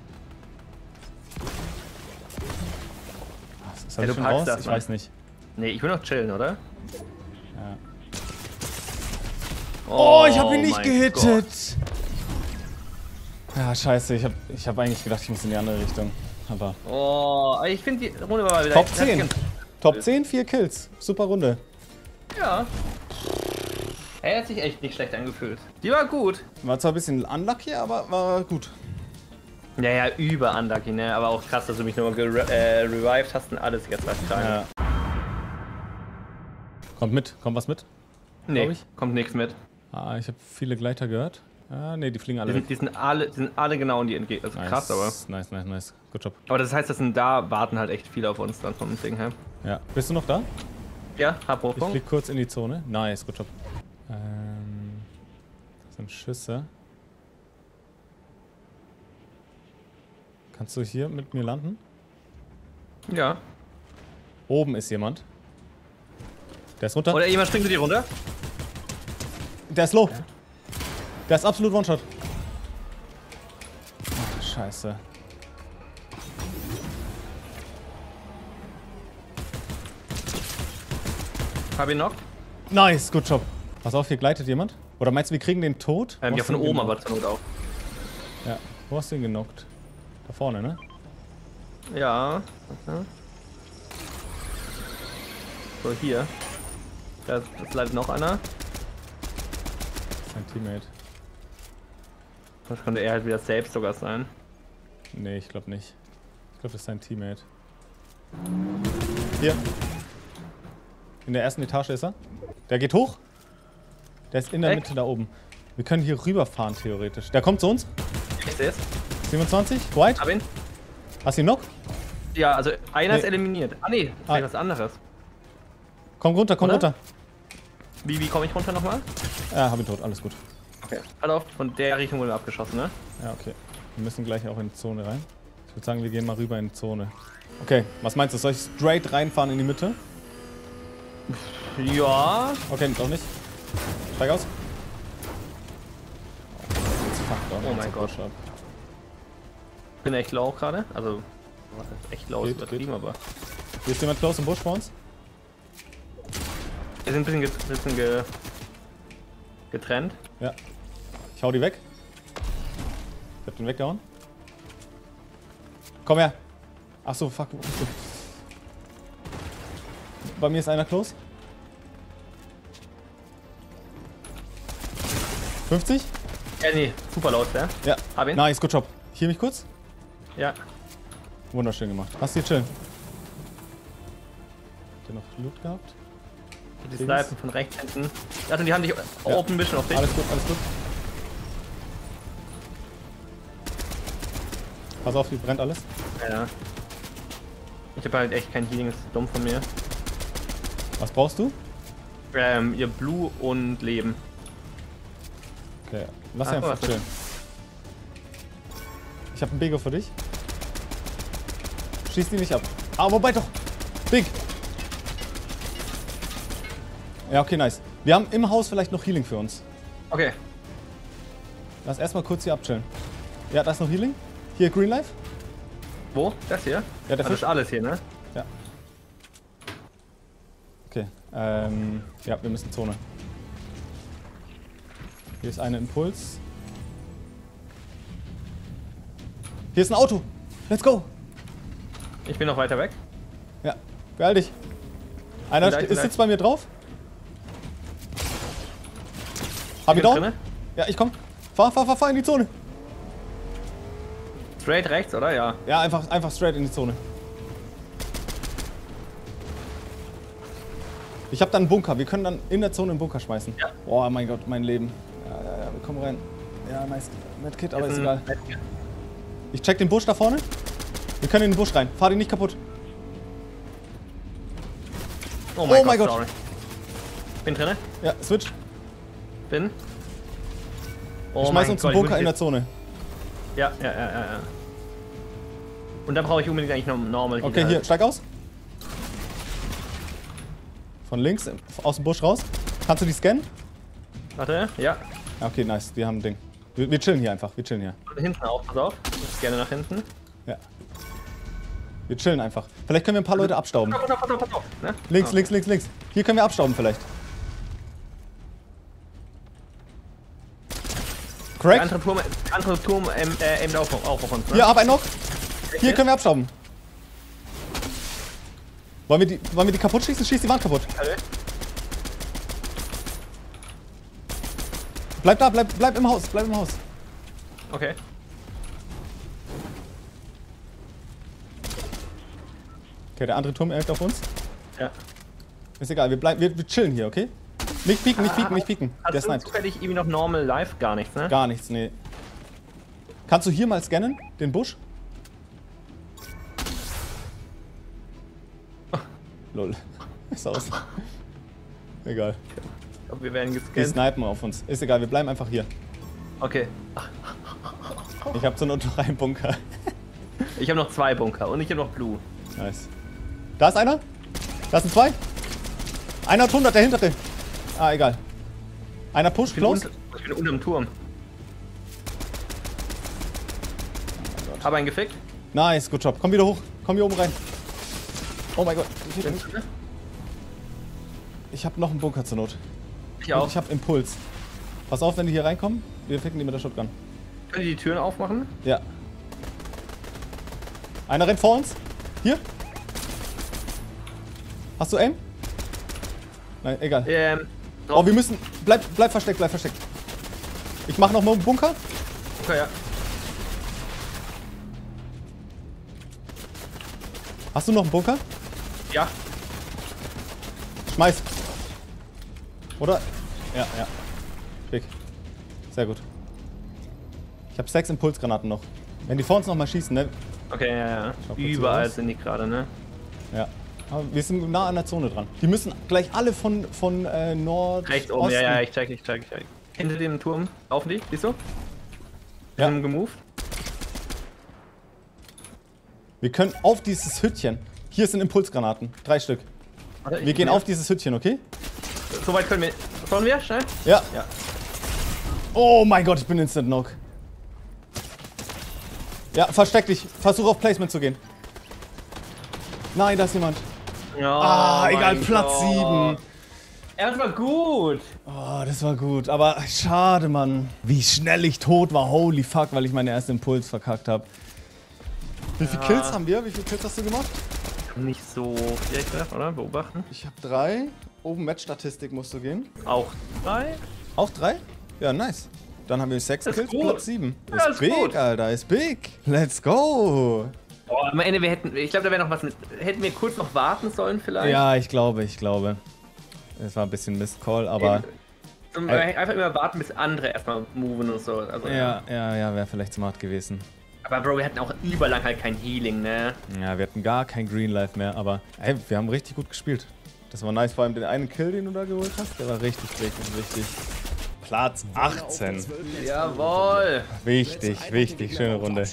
Was, ist Ja, das du schon packst raus? das, Ich Mann. weiß nicht. Nee, ich will noch chillen, oder? Ja. Oh, ich hab ihn nicht mein gehittet! Gott. Ja, scheiße. Ich hab, ich hab eigentlich gedacht, ich muss in die andere Richtung. Aber... Oh, ich finde die Runde war mal wieder... Top zehn. Top zehn, vier Kills. Super Runde. Ja. Er hat sich echt nicht schlecht angefühlt. Die war gut. War zwar ein bisschen unlucky, aber war gut. Ja, ja, über unlucky, ne? Aber auch krass, dass du mich nochmal äh, revived hast und alles jetzt was krank. Ja. Kommt mit. Kommt was mit? Nee, glaub ich. kommt nichts mit. Ah, ich habe viele Gleiter gehört. Ah, nee, die fliegen Die alle sind, weg. die sind alle, die sind alle genau in die entgegen. Also Nice, krass, aber. Nice, nice, nice. Good job. Aber das heißt, dass sind da warten halt echt viele auf uns dann vom Ding her. Ja. Bist du noch da? Ja, hab Ich Hochpunkt. flieg kurz in die Zone. Nice, good job. Ähm, das sind Schüsse. Kannst du hier mit mir landen? Ja. Oben ist jemand. Der ist runter. Oder jemand springt zu dir runter. Der ist low. Der ist absolut One-Shot. Ach, scheiße. Hab ihn noch. Nice, good job. Pass auf, hier gleitet jemand. Oder meinst du, wir kriegen den tot? Ähm, Wo ja, hast von du ihn oben genockt? aber zur Not auch. Ja. Wo hast du ihn genockt? Da vorne, ne? Ja. Okay. So, hier. Da ist leider noch einer. Sein Teammate. Das könnte er halt wieder selbst sogar sein. Nee, ich glaube nicht. Ich glaube, das ist sein Teammate. Hier. In der ersten Etage ist er. Der geht hoch. Der ist in der Echt? Mitte da oben. Wir können hier rüberfahren, theoretisch. Der kommt zu uns. Ich seh's. siebenundzwanzig. White. Hab ihn. Hast du ihn noch? Ja, also einer Nee. ist eliminiert. Ah nee, Ah. vielleicht was anderes. Komm runter, komm Oder? runter. Wie, wie komme ich runter nochmal? Ja, hab ihn tot. Alles gut. Okay. Halt auf, von der Richtung wurde abgeschossen, ne? Ja, okay. Wir müssen gleich auch in die Zone rein. Ich würde sagen, wir gehen mal rüber in die Zone. Okay, was meinst du? Soll ich straight reinfahren in die Mitte? Ja. Okay, doch nicht. Steig aus. Fuck, doch, Oh mein Gott. Busch ab. Bin echt low gerade. Also, was ist echt low, ist Geht, übertrieben, aber. Hier ist jemand close im Busch vor uns. Wir sind ein bisschen, get bisschen ge getrennt. Ja. Ich hau die weg. Ich hab den weggehauen. Komm her. Ach so, fuck. Bei mir ist einer close. fünfzig? Ja, nee, super laut, der. Ja. Hab ihn. Nice, good job. Hier mich kurz. Ja. Wunderschön gemacht. Hast du hier chillen? Habt ihr noch Loot gehabt? Die Snipen von rechts hinten. Also, die haben dich Ja. Open Mission auf dich. Alles gut, alles gut. Pass auf, die brennt alles. Ja. Ich habe halt echt kein Healing, das ist dumm von mir. Was brauchst du? Ähm, ihr Blue und Leben. Okay, lass Ach, sie einfach was ist- chillen. Ich hab einen Bego für dich. Schieß die nicht ab. Ah, wobei doch. Big. Ja, okay, nice. Wir haben im Haus vielleicht noch Healing für uns. Okay. Lass erstmal kurz hier abchillen. Ja, da ist noch Healing. Hier, Green Life. Wo? Das hier? Ja, der Das Fisch. ist alles hier, ne? Ja. Okay, ähm, ja, wir müssen Zone. Hier ist eine Impuls. Hier ist ein Auto. Let's go. Ich bin noch weiter weg. Ja, beeil dich. Einer Vielleicht, ist vielleicht. jetzt bei mir drauf. Hab ich bin down? drinne. Ja, ich komm. Fahr, fahr, fahr, fahr in die Zone. Straight rechts, oder? Ja. Ja, einfach, einfach straight in die Zone. Ich hab dann einen Bunker. Wir können dann in der Zone einen Bunker schmeißen. Ja. Oh mein Gott, mein Leben. Ja, ja, ja, wir kommen rein. Ja, nice. Medkit, aber ist egal. Ich check den Busch da vorne. Wir können in den Busch rein. Fahr den nicht kaputt. Oh mein Oh Gott, mein Gott. sorry. Bin drinne. Ja, switch. Bin. Oh Wir schmeißen mein uns Gott, einen ich Bunker muss in der jetzt- Zone. Ja, ja, ja, ja, ja. Und dann brauche ich unbedingt eigentlich noch normal. Okay, hier, steig aus. Von links, aus dem Busch raus. Kannst du die scannen? Warte, ja. Ja, okay, nice. Die haben ein Ding. Wir, wir chillen hier einfach. Wir chillen hier. Und hinten auch, pass auf. Ich gerne nach hinten. Ja. Wir chillen einfach. Vielleicht können wir ein paar Leute abstauben. Pass auf, pass auf, pass auf. Ne? Links, Ah. links, links, links. Hier können wir abstauben vielleicht. Der Crack. andere Turm, der andere Turm ähm, äh, aimt auch, auch auf uns, ne? Hier, hab einen Knock. Hier Hier? können wir abstauben. Wollen wir die, wollen wir die kaputt schießen? Schieß die Wand kaputt. Alle? Bleib da, bleib, bleib im Haus, bleib im Haus. Okay. Okay, der andere Turm aimt auf uns. Ja. Ist egal, wir, bleiben, wir, wir chillen hier, okay? Nicht pieken, nicht pieken, nicht pieken. Der Hast du sniped. zufällig irgendwie noch normal live? Gar nichts, ne? Gar nichts, nee. Kannst du hier mal scannen, den Busch? Lol. Ist aus. Egal. Ich glaube, wir werden Die gescannt. snipen auf uns. Ist egal, wir bleiben einfach hier. Okay. Ich hab zur Not noch einen Bunker. Ich habe noch zwei Bunker und ich habe noch Blue. Nice. Da ist einer. Da sind zwei. Einer hat hundert, der hintere. Ah, egal. Einer push, Ich bin, close. unter, ich bin unter dem Turm. Habe einen gefickt. Nice, good job. Komm wieder hoch. Komm hier oben rein. Oh mein Gott. Bin drin. Ich hab noch einen Bunker zur Not. Ich Und auch. ich hab Impuls. Pass auf, wenn die hier reinkommen. Wir ficken die mit der Shotgun. Können die die Türen aufmachen? Ja. Einer rennt vor uns. Hier. Hast du Aim? Nein, egal. Ähm. Oh, wir müssen... Bleib, bleib versteckt, bleib versteckt. Ich mach noch mal einen Bunker. Okay, ja. Hast du noch einen Bunker? Ja. Schmeiß. Oder? Ja, ja. Big. Sehr gut. Ich habe sechs Impulsgranaten noch. Wenn die vor uns noch mal schießen, ne? Okay, ja, ja. Schau kurz Überall raus. sind die gerade, ne? Ja. Aber wir sind nah an der Zone dran. Die müssen gleich alle von, von äh, Nord... Rechts oben, ja, Osten- ja, ich check, ich check, ich check. Hinter dem Turm laufen die, siehst du? Ja. Ja. Sind gemoved. Wir können auf dieses Hütchen... Hier sind Impulsgranaten. Drei Stück. Warte, ich Wir gehen will- auf dieses Hütchen, okay? So weit können wir. Sollen wir? Schnell? Ja. Ja. Oh mein Gott, ich bin Instant Knock. Ja, versteck dich. Versuch auf Placement zu gehen. Nein, da ist jemand. Ja, Ah, egal, mein Platz Gott. sieben. Erstmal gut. Oh, das war gut. Aber schade, Mann. Wie schnell ich tot war. Holy fuck, weil ich meinen ersten Impuls verkackt habe. Wie viele Ja. Kills haben wir? Wie viele Kills hast du gemacht? Nicht so viel, oder? Beobachten. Ich habe drei. Oben Match-Statistik musst du gehen. Auch drei. Auch drei? Ja, nice. Dann haben wir sechs Das ist Kills, gut. Platz sieben. Ja, Ist ist big, gut. Alter. Ist big. Let's go. Oh, am Ende, wir hätten, ich glaube, da wäre noch was mit. Hätten wir kurz noch warten sollen, vielleicht? Ja, ich glaube, ich glaube. Es war ein bisschen Mist-Call, aber... Zum, Äh. einfach immer warten, bis andere erstmal moven und so. Also, Ja, ja, ja, wäre vielleicht smart gewesen. Aber Bro, wir hatten auch überlang halt kein Healing, ne? Ja, wir hatten gar kein Green Life mehr, aber ey, wir haben richtig gut gespielt. Das war nice, vor allem den einen Kill, den du da geholt hast, der war richtig, richtig, richtig. Platz achtzehn. Jawohl! Wichtig, wichtig, schöne Runde.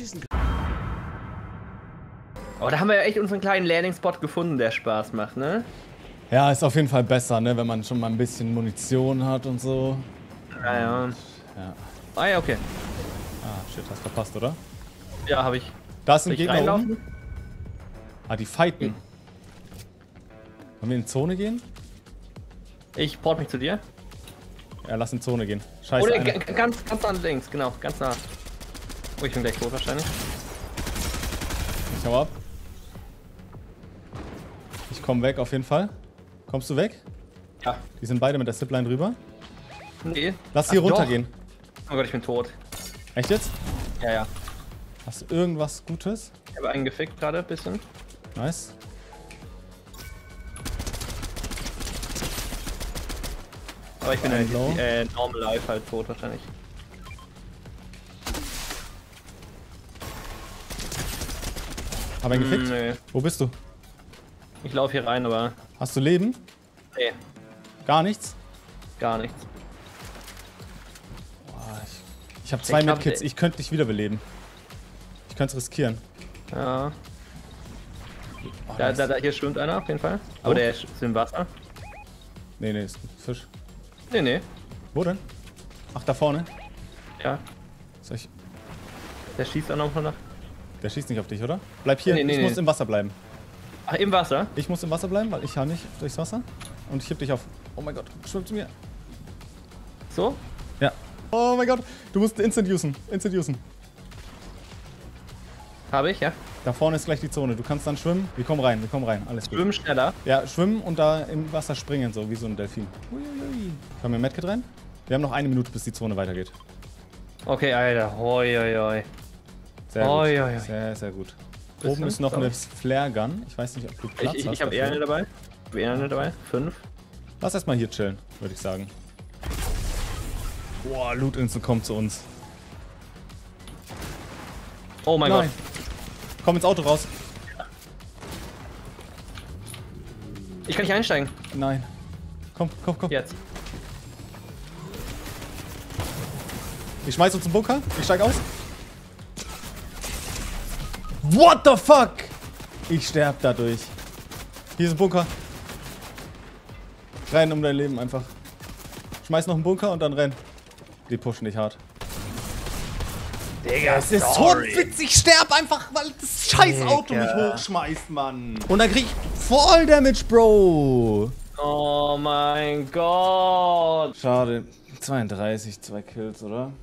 Oh, da haben wir ja echt unseren kleinen Landing-Spot gefunden, der Spaß macht, ne? Ja, ist auf jeden Fall besser, ne, wenn man schon mal ein bisschen Munition hat und so. Ja, ja. Ja. Ah ja, okay. Ah, shit, hast verpasst, oder? Ja, habe ich. Da ist ein Soll ich Gegner reinlaufen? oben. Ah, die fighten. Wollen wir in Zone gehen? Ich port mich zu dir. Ja, lass in Zone gehen. Scheiße. Oder einer. g- ganz, ganz nah links, genau, ganz nah. Oh, ich bin gleich tot wahrscheinlich. Ich hau ab. Ich komm weg auf jeden Fall. Kommst du weg? Ja. Die sind beide mit der Zipline drüber. Nee. Lass hier Ach, doch. runtergehen. Oh Gott, ich bin tot. Echt jetzt? Ja, ja. Hast du irgendwas Gutes? Ich habe einen gefickt gerade ein bisschen. Nice. Aber ich bin Ein ja Low. äh, normal life halt tot wahrscheinlich. Hab einen gefickt? Hm, nö. Wo bist du? Ich laufe hier rein, aber Hast du Leben? nee, Gar nichts? gar nichts. Boah, ich ich habe zwei Ich hab- Medkits. Ich könnte dich wiederbeleben. Ich könnte es riskieren. Ja. Oh, Da, nice. da, da, hier schwimmt einer auf jeden Fall. Aber Wo? der ist im Wasser. Nee, nee, ist ein Fisch. Nee, nee. Wo denn? Ach, da vorne. Ja. Soll ich... Der schießt auch noch nach. Der schießt nicht auf dich, oder? Bleib hier. Nee, nee, ich nee. muss im Wasser bleiben. Ach, im Wasser? Ich muss im Wasser bleiben, weil ich habe nicht durchs Wasser. Und ich heb dich auf. Oh mein Gott, schwimm zu mir. So? Ja. Oh mein Gott, du musst instant usen. Instant usen. Habe ich, ja. Da vorne ist gleich die Zone. Du kannst dann schwimmen. Wir kommen rein, wir kommen rein. Alles gut. Schwimmen schneller. Ja, schwimmen und da im Wasser springen, so wie so ein Delfin. Uiuiui. Können wir Medkit rein? Wir haben noch eine Minute, bis die Zone weitergeht. Okay, Alter. Hoi, hoi, hoi. Sehr Oi, gut. oi, oi. Sehr, sehr gut. Bisschen, Oben ist noch sorry. eine Flare Gun. Ich weiß nicht, ob du Platz Ich, ich, hast. ich habe eher dafür. eine dabei. Ich habe eher eine dabei. Fünf. Lass erstmal hier chillen, würde ich sagen. Boah, Loot Instant kommt zu uns. Oh mein Nein. Komm ins Auto raus. Gott. Ich kann nicht einsteigen. Nein. Komm, komm, komm. Jetzt. Ich schmeiß uns einen Bunker. Ich steig aus. What the fuck? Ich sterb dadurch. Hier ist ein Bunker. Renn um dein Leben einfach. Schmeiß noch einen Bunker und dann renn. Die pushen dich hart. Digga, Es ist so witzig, ich sterb einfach, weil das scheiß Auto mich Digga. hochschmeißt, Mann. Und dann krieg ich voll Damage, Bro. Oh mein Gott. Schade. zweiunddreißig, zwei Kills, oder?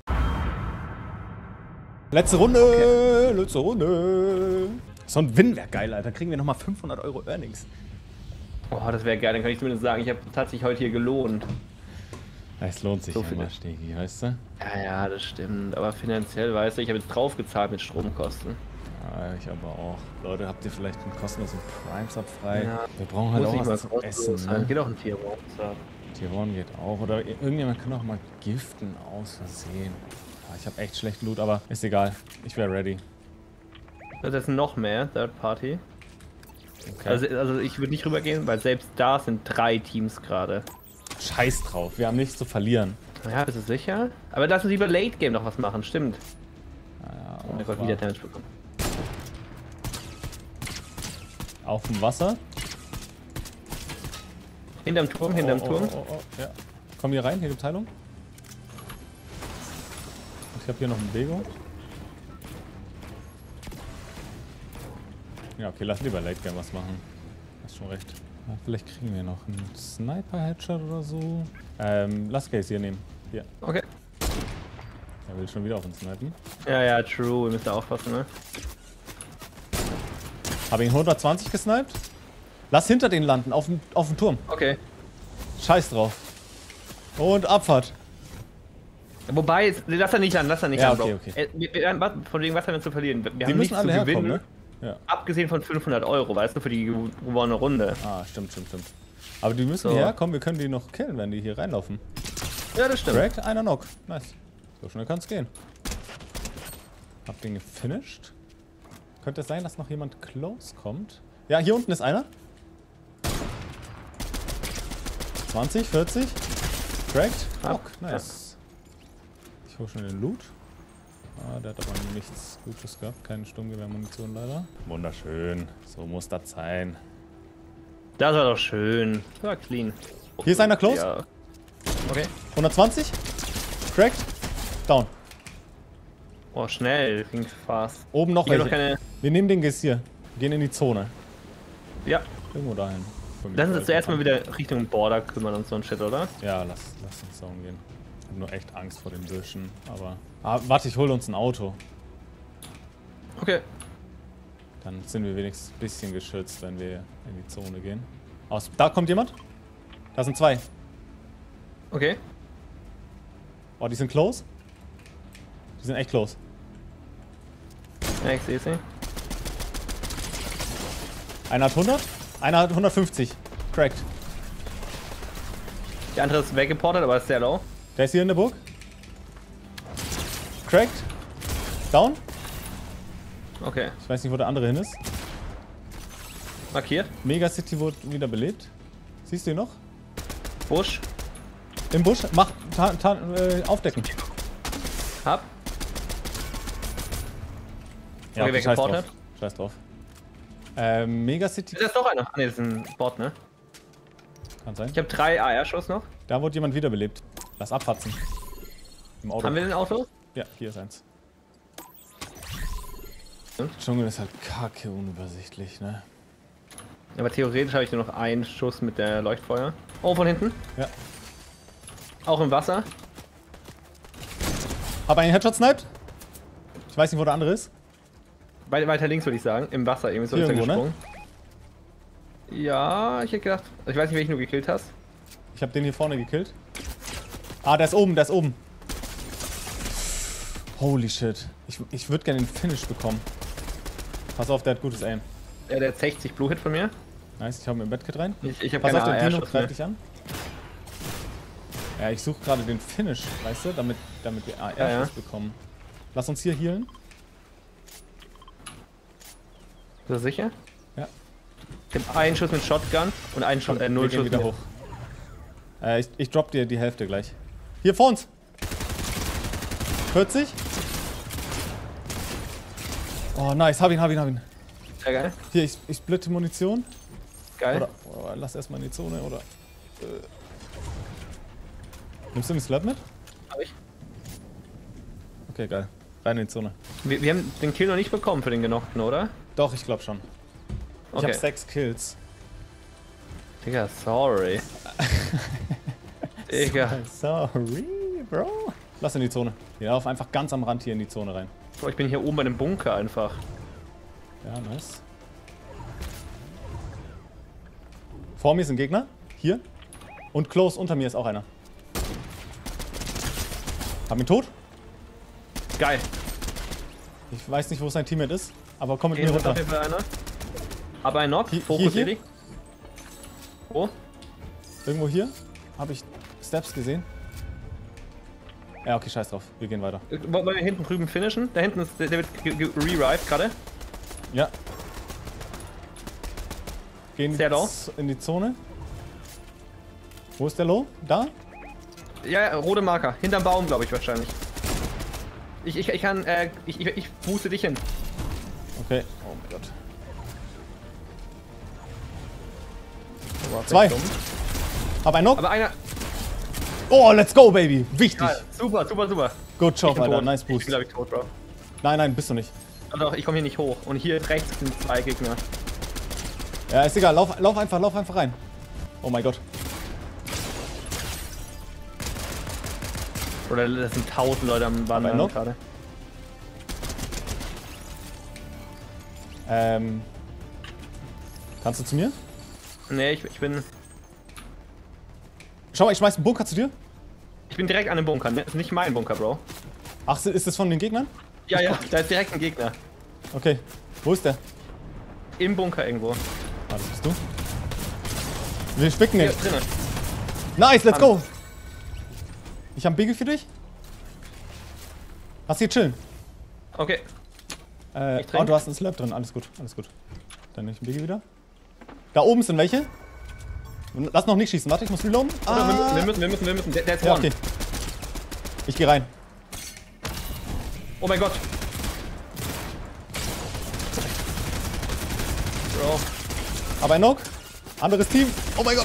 Letzte Runde, okay. letzte Runde. So ein Win wäre geil, Alter. Kriegen wir nochmal fünfhundert Euro Earnings. Oh, das wäre geil. Dann kann ich zumindest sagen, ich habe tatsächlich heute hier gelohnt. Es lohnt sich So immer, viele. Stegi, weißt du? Ja, ja, das stimmt. Aber finanziell, weißt du, ich habe jetzt draufgezahlt mit Stromkosten. Ja, ich aber auch. Leute, habt ihr vielleicht einen kostenlosen Prime-Sub frei? Ja. Wir brauchen halt Muss auch ich mal was zu kostenlos essen, sein. ne? Geht auch ein Tier raus. Tier eins geht auch. Oder irgendjemand kann auch mal giften aus Versehen. Ah, ich habe echt schlechten Loot, aber ist egal. Ich wäre ready. Das ist noch mehr, Third Party. Okay. Also, also ich würde nicht rübergehen, weil selbst da sind drei Teams gerade. Scheiß drauf, wir haben nichts zu verlieren. Ja, bist du sicher? Aber lass uns lieber Late Game noch was machen, stimmt. Naja, Oh mein auf, Gott, wieder Damage bekommen. auf dem Wasser. Hinterm Turm, hinterm oh, Turm. Oh, oh, oh, ja. Komm hier rein, hier gibt's Heilung. Ich habe hier noch eine Bewegung. Ja, okay, lass lieber Late Game was machen. Hast schon recht. Ja, vielleicht kriegen wir noch einen Sniper-Headshot oder so. Ähm, lass Case hier nehmen. Hier. Okay. Er will schon wieder auf uns snipen. Ja, ja, true. Wir müssen da aufpassen, ne? Habe ihn hundertzwanzig gesniped. Lass hinter den landen, auf dem, auf dem Turm. Okay. Scheiß drauf. Und Abfahrt. Wobei, lass er nicht an, lass er nicht Ja, an, Bro. okay, okay. Äh, wir, wir, was, von wegen, was haben wir zu verlieren? Wir Die haben müssen nichts alle zu herkommen, gewinnen, ne? Ja. abgesehen von fünfhundert Euro, weißt du, für die gew- gewonnene Runde. Ah, stimmt, stimmt, stimmt. Aber die müssen So. hierher kommen, wir können die noch killen, wenn die hier reinlaufen. Ja, das stimmt. Direkt, einer Knock. Nice. So schnell kann's gehen. Hab den gefinisht. Könnte es sein, dass noch jemand close kommt? Ja, hier unten ist einer. zwanzig, vierzig. Cracked. Knock. Nice. Ich hole schon den Loot. Ah, der hat aber nichts Gutes gehabt. Keine Sturmgewehrmunition leider. Wunderschön. So muss das sein. Das war doch schön. Das war clean. Hier ist einer close. Ja. Okay. hundertzwanzig. Cracked. Down. Oh, schnell. Ging fast. Oben noch Hier noch welche. keine. Wir nehmen den Gas hier. Gehen in die Zone. Ja. Irgendwo dahin. Lass uns zuerst mal wieder Richtung Border kümmern und so ein Shit, oder? Ja, lass, lass uns Zone gehen. Ich hab nur echt Angst vor den Büschen, aber... Ah, warte, ich hole uns ein Auto. Okay. Dann sind wir wenigstens ein bisschen geschützt, wenn wir in die Zone gehen. Aus, da kommt jemand. Da sind zwei. Okay. Oh, die sind close. Die sind echt close. Ja, ich sehe sie. Einer hat hundert, einer hat hundertfünfzig. Cracked. Der andere ist weggeportet, aber ist sehr low. Der ist hier in der Burg. Cracked. Down. Okay. Ich weiß nicht, wo der andere hin ist. Markiert. Megacity wurde wieder belebt. Siehst du ihn noch? Busch. Im Busch. Mach, ta, ta, äh, aufdecken. Hab. Ja, Okay, okay, scheiß drauf. weggeportet. Scheiß drauf. Ähm, Megacity. Ist das doch einer? Ah, ne, das ist ein Bot, ne? Kann sein. Ich habe drei A R-Schuss noch. Da wurde jemand wiederbelebt. Lass abfatzen. Im Auto. Haben wir den Auto? Ja, hier ist eins. Hm? Dschungel ist halt kacke unübersichtlich, ne? Aber theoretisch habe ich nur noch einen Schuss mit der Leuchtfeuer. Oh, von hinten. Ja. Auch im Wasser. Hab einen Headshot sniped. Ich weiß nicht, wo der andere ist. Weit, weiter links würde ich sagen. Im Wasser irgendwie so Hier ist er irgendwo, ne? gesprungen. Ja, ich hätte gedacht. Ich weiß nicht, welchen du gekillt hast. Ich hab den hier vorne gekillt. Ah, der ist oben, der ist oben. Holy shit. Ich, ich würde gerne den Finish bekommen. Pass auf, der hat gutes Aim. Ja, der hat sechzig Blue Hit von mir. Nice, ich hau mir im Medkit rein. Ich, ich habe Pass keine auf, der A Dino R-Schuss mehr. greift dich an. Ja, ich suche gerade den Finish, weißt du, damit, damit wir A R-Schuss Ja, ja. bekommen. Lass uns hier healen. Bist du sicher? Ja. Ich habe einen Schuss mit Shotgun und einen Schuss, äh, Wir null gehen Schuss wieder mit. hoch. Äh, ich, ich drop dir die Hälfte gleich. Hier vor uns. vierzig. Oh, nice. Hab ihn, hab ihn, hab ihn. Sehr geil. Hier, ich, ich splitte Munition. Geil. Oder, oder lass erstmal in die Zone, oder... Äh. Nimmst du den Slap mit? Hab ich. Okay, geil. Rein in die Zone. Wir, wir haben den Kill noch nicht bekommen für den Genockten, oder? Doch, ich glaube schon. Ich Okay. habe sechs Kills. Digga, sorry. Digga. Sorry, Bro. Lass in die Zone. Wir laufen einfach ganz am Rand hier in die Zone rein. Bro, ich bin hier oben bei dem Bunker einfach. Ja, nice. Vor mir ist ein Gegner. Hier. Und close unter mir ist auch einer. Hab ihn tot. Geil. Ich weiß nicht, wo sein Teammate ist, aber komm mit Hier mir ist auf runter. jeden Fall einer. Aber ein Knock. Hier- Fokus hier, hier. Wo? Irgendwo hier habe ich Steps gesehen. Ja, okay, scheiß drauf. Wir gehen weiter. Wollen wir hinten drüben finishen? Da hinten ist, der der wird re-revived gerade. Ja. Gehen Sehr low. z- in die Zone. Wo ist der Low? Da? Ja, ja, rote Marker. Hinterm Baum, glaube ich, wahrscheinlich. Ich, ich, ich kann, äh, ich, ich, ich booste dich hin. Okay. Oh mein Gott. Oh, Zwei. dumm. Hab einen Knock. Aber einer... Oh, let's go, Baby. Wichtig. Ja, super, super, super. Good job, Ich bin Alter. tot. Nice Ich Boost. bin, glaube ich, tot, Bro. Nein, nein, bist du nicht. Doch, doch, ich komme hier nicht hoch. Und hier rechts sind zwei Gegner. Ja, ist egal. Lauf, lauf einfach, lauf einfach rein. Oh mein Gott. Oder das sind tausend Leute am Aber Wandern noch? gerade. Ähm. Kannst du zu mir? Nee, ich, ich bin... Schau mal, ich schmeiß einen Bunker zu dir. Ich bin direkt an dem Bunker. Das ist nicht mein Bunker, Bro. Ach, ist das von den Gegnern? Ja, ja, da ist direkt ein Gegner. Okay. Wo ist der? Im Bunker irgendwo. Ah, das bist du. Wir spicken Hier den. drinnen. Nice, let's go. Ich hab ein Bigel für dich. Hast hier chillen. Okay. Äh, Ich trink. oh, du hast einen Slap drin. Alles gut, alles gut. Dann nehme ich ein Bigel wieder. Da oben sind welche. Lass noch nicht schießen. Warte, ich muss reloaden. Oder wir müssen, wir müssen, wir müssen, wir müssen. Der, der ist Ja, one. okay. Ich gehe rein. Oh mein Gott. Bro. Aber ein Knock. Anderes Team. Oh mein Gott.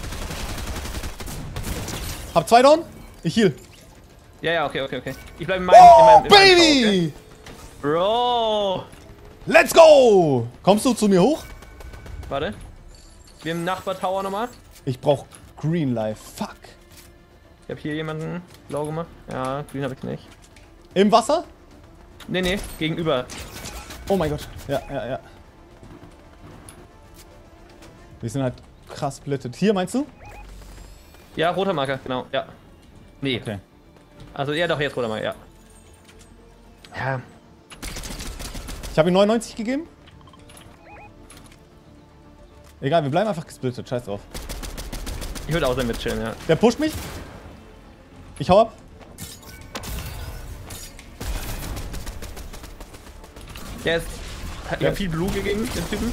Hab zwei down. Ich heal. Ja, ja, okay, okay, okay. Ich bleib in meinem... Oh, in meinem, in meinem Baby! Tor, okay? Bro. Let's go! Kommst du zu mir hoch? Warte. Wir im Nachbar-Tower nochmal. Ich brauch Green Life. Fuck. Ich hab hier jemanden blau gemacht. Ja, green hab ich nicht. Im Wasser? Nee, nee, gegenüber. Oh mein Gott. Ja, ja, ja. Wir sind halt krass splittet. Hier meinst du? Ja, roter Marker, genau, ja. Nee. Okay. Also, ja, doch, jetzt roter Marker, ja. Ja. Ich habe ihm neunundneunzig gegeben. Egal, wir bleiben einfach gesplittet. Scheiß drauf. Ich würde auch sein mit chillen, ja. Der pusht mich. Ich hau ab. Der ist... Hat Ja. ja viel Blue gegeben, den Typen.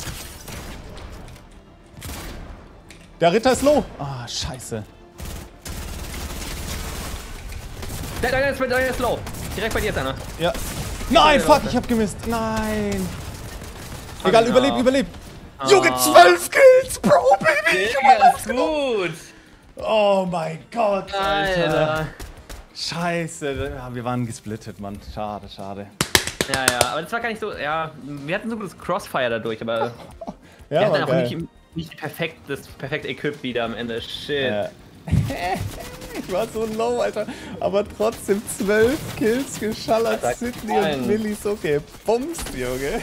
Der Ritter ist low. Ah, scheiße. Der, der, ist, der ist low. Direkt bei dir ist einer. Ja. Nein, der fuck, Waffe. ich hab gemisst. Nein. Egal, Oh, überleb, no. überleb. Oh. Junge, zwölf Kills, Bro, Baby. Ja, ist gut. Oh mein Gott, Alter. Alter. Scheiße. Ja, wir waren gesplittet, Mann. Schade, schade. Ja, ja, aber das war gar nicht so, ja, wir hatten so gutes Crossfire dadurch, aber Ja, wir hatten war auch geil. nicht, nicht perfekt, das perfekte Equip wieder am Ende. Shit. Ja. Ich war so low, Alter. Aber trotzdem zwölf Kills geschallert. Sag Sydney und nein. Millie so gebumst, Junge.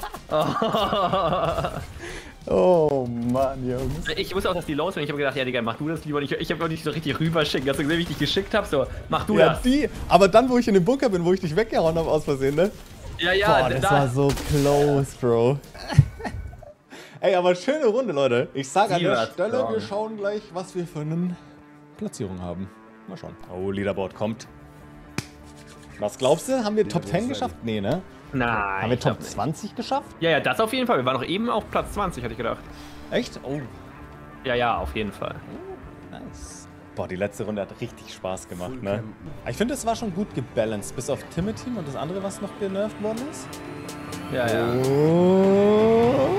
Oh. Oh Mann, Jungs. Ich wusste auch, dass die los sind. Ich habe gedacht, ja, Digga, mach du das lieber. Ich, ich habe auch nicht so richtig rüberschicken. Hast du gesehen, wie ich dich geschickt habe? So, mach du Ja, das. die. Aber dann, wo ich in dem Bunker bin, wo ich dich weggehauen habe aus Versehen, ne? Ja, ja, Boah, das da. war so close, Bro. Ey, aber schöne Runde, Leute. Ich sag an Sie der war Stelle, strong. wir schauen gleich, was wir für eine Platzierung haben. Mal schauen. Oh, Leaderboard kommt. Was glaubst du? Haben wir Top zehn geschafft? Nee, ne? Nein. Haben wir ich glaub Top nicht. zwanzig geschafft? Ja, ja, das auf jeden Fall. Wir waren noch eben auf Platz zwanzig, hatte ich gedacht. Echt? Oh, Ja, ja, auf jeden Fall. nice. Boah, die letzte Runde hat richtig Spaß gemacht, ne? Ich finde, es war schon gut gebalanced, bis auf Timothy und das andere, was noch genervt worden ist. Ja, ja. Oh.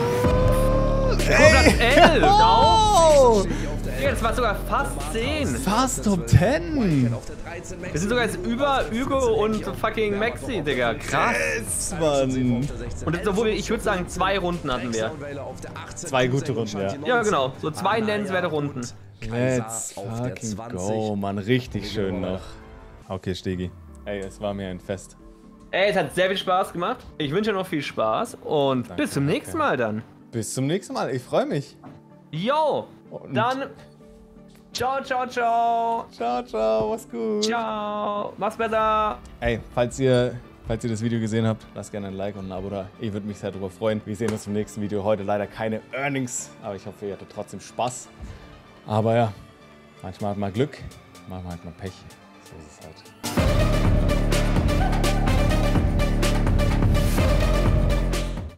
Platz elf, Oh. Ja, das war sogar fast zehn. Fast Top zehn. Wir sind sogar jetzt über Hugo und fucking Maxi, Digga. Krass. Yes, Mann. Und jetzt, obwohl wir, ich würde sagen, zwei Runden hatten wir. Zwei gute Runden, ja. Ja, genau. So zwei nennenswerte Runden. Let's fucking go, Mann. Richtig schön noch. Okay, Stegi. Ey, es war mir ein Fest. Ey, es hat sehr viel Spaß gemacht. Ich wünsche dir noch viel Spaß und Danke, bis zum nächsten Mal dann. Bis zum nächsten Mal. Ich freue mich. Yo, Und- dann ciao, ciao, ciao. Ciao, ciao. Mach's gut. Ciao. Mach's besser. Ey, falls ihr, falls ihr das Video gesehen habt, lasst gerne ein Like und ein Abo da. Ich würde mich sehr darüber freuen. Wir sehen uns im nächsten Video. Heute leider keine Earnings, aber ich hoffe, ihr hattet trotzdem Spaß. Aber ja, manchmal hat man Glück, manchmal hat man Pech. So ist es halt.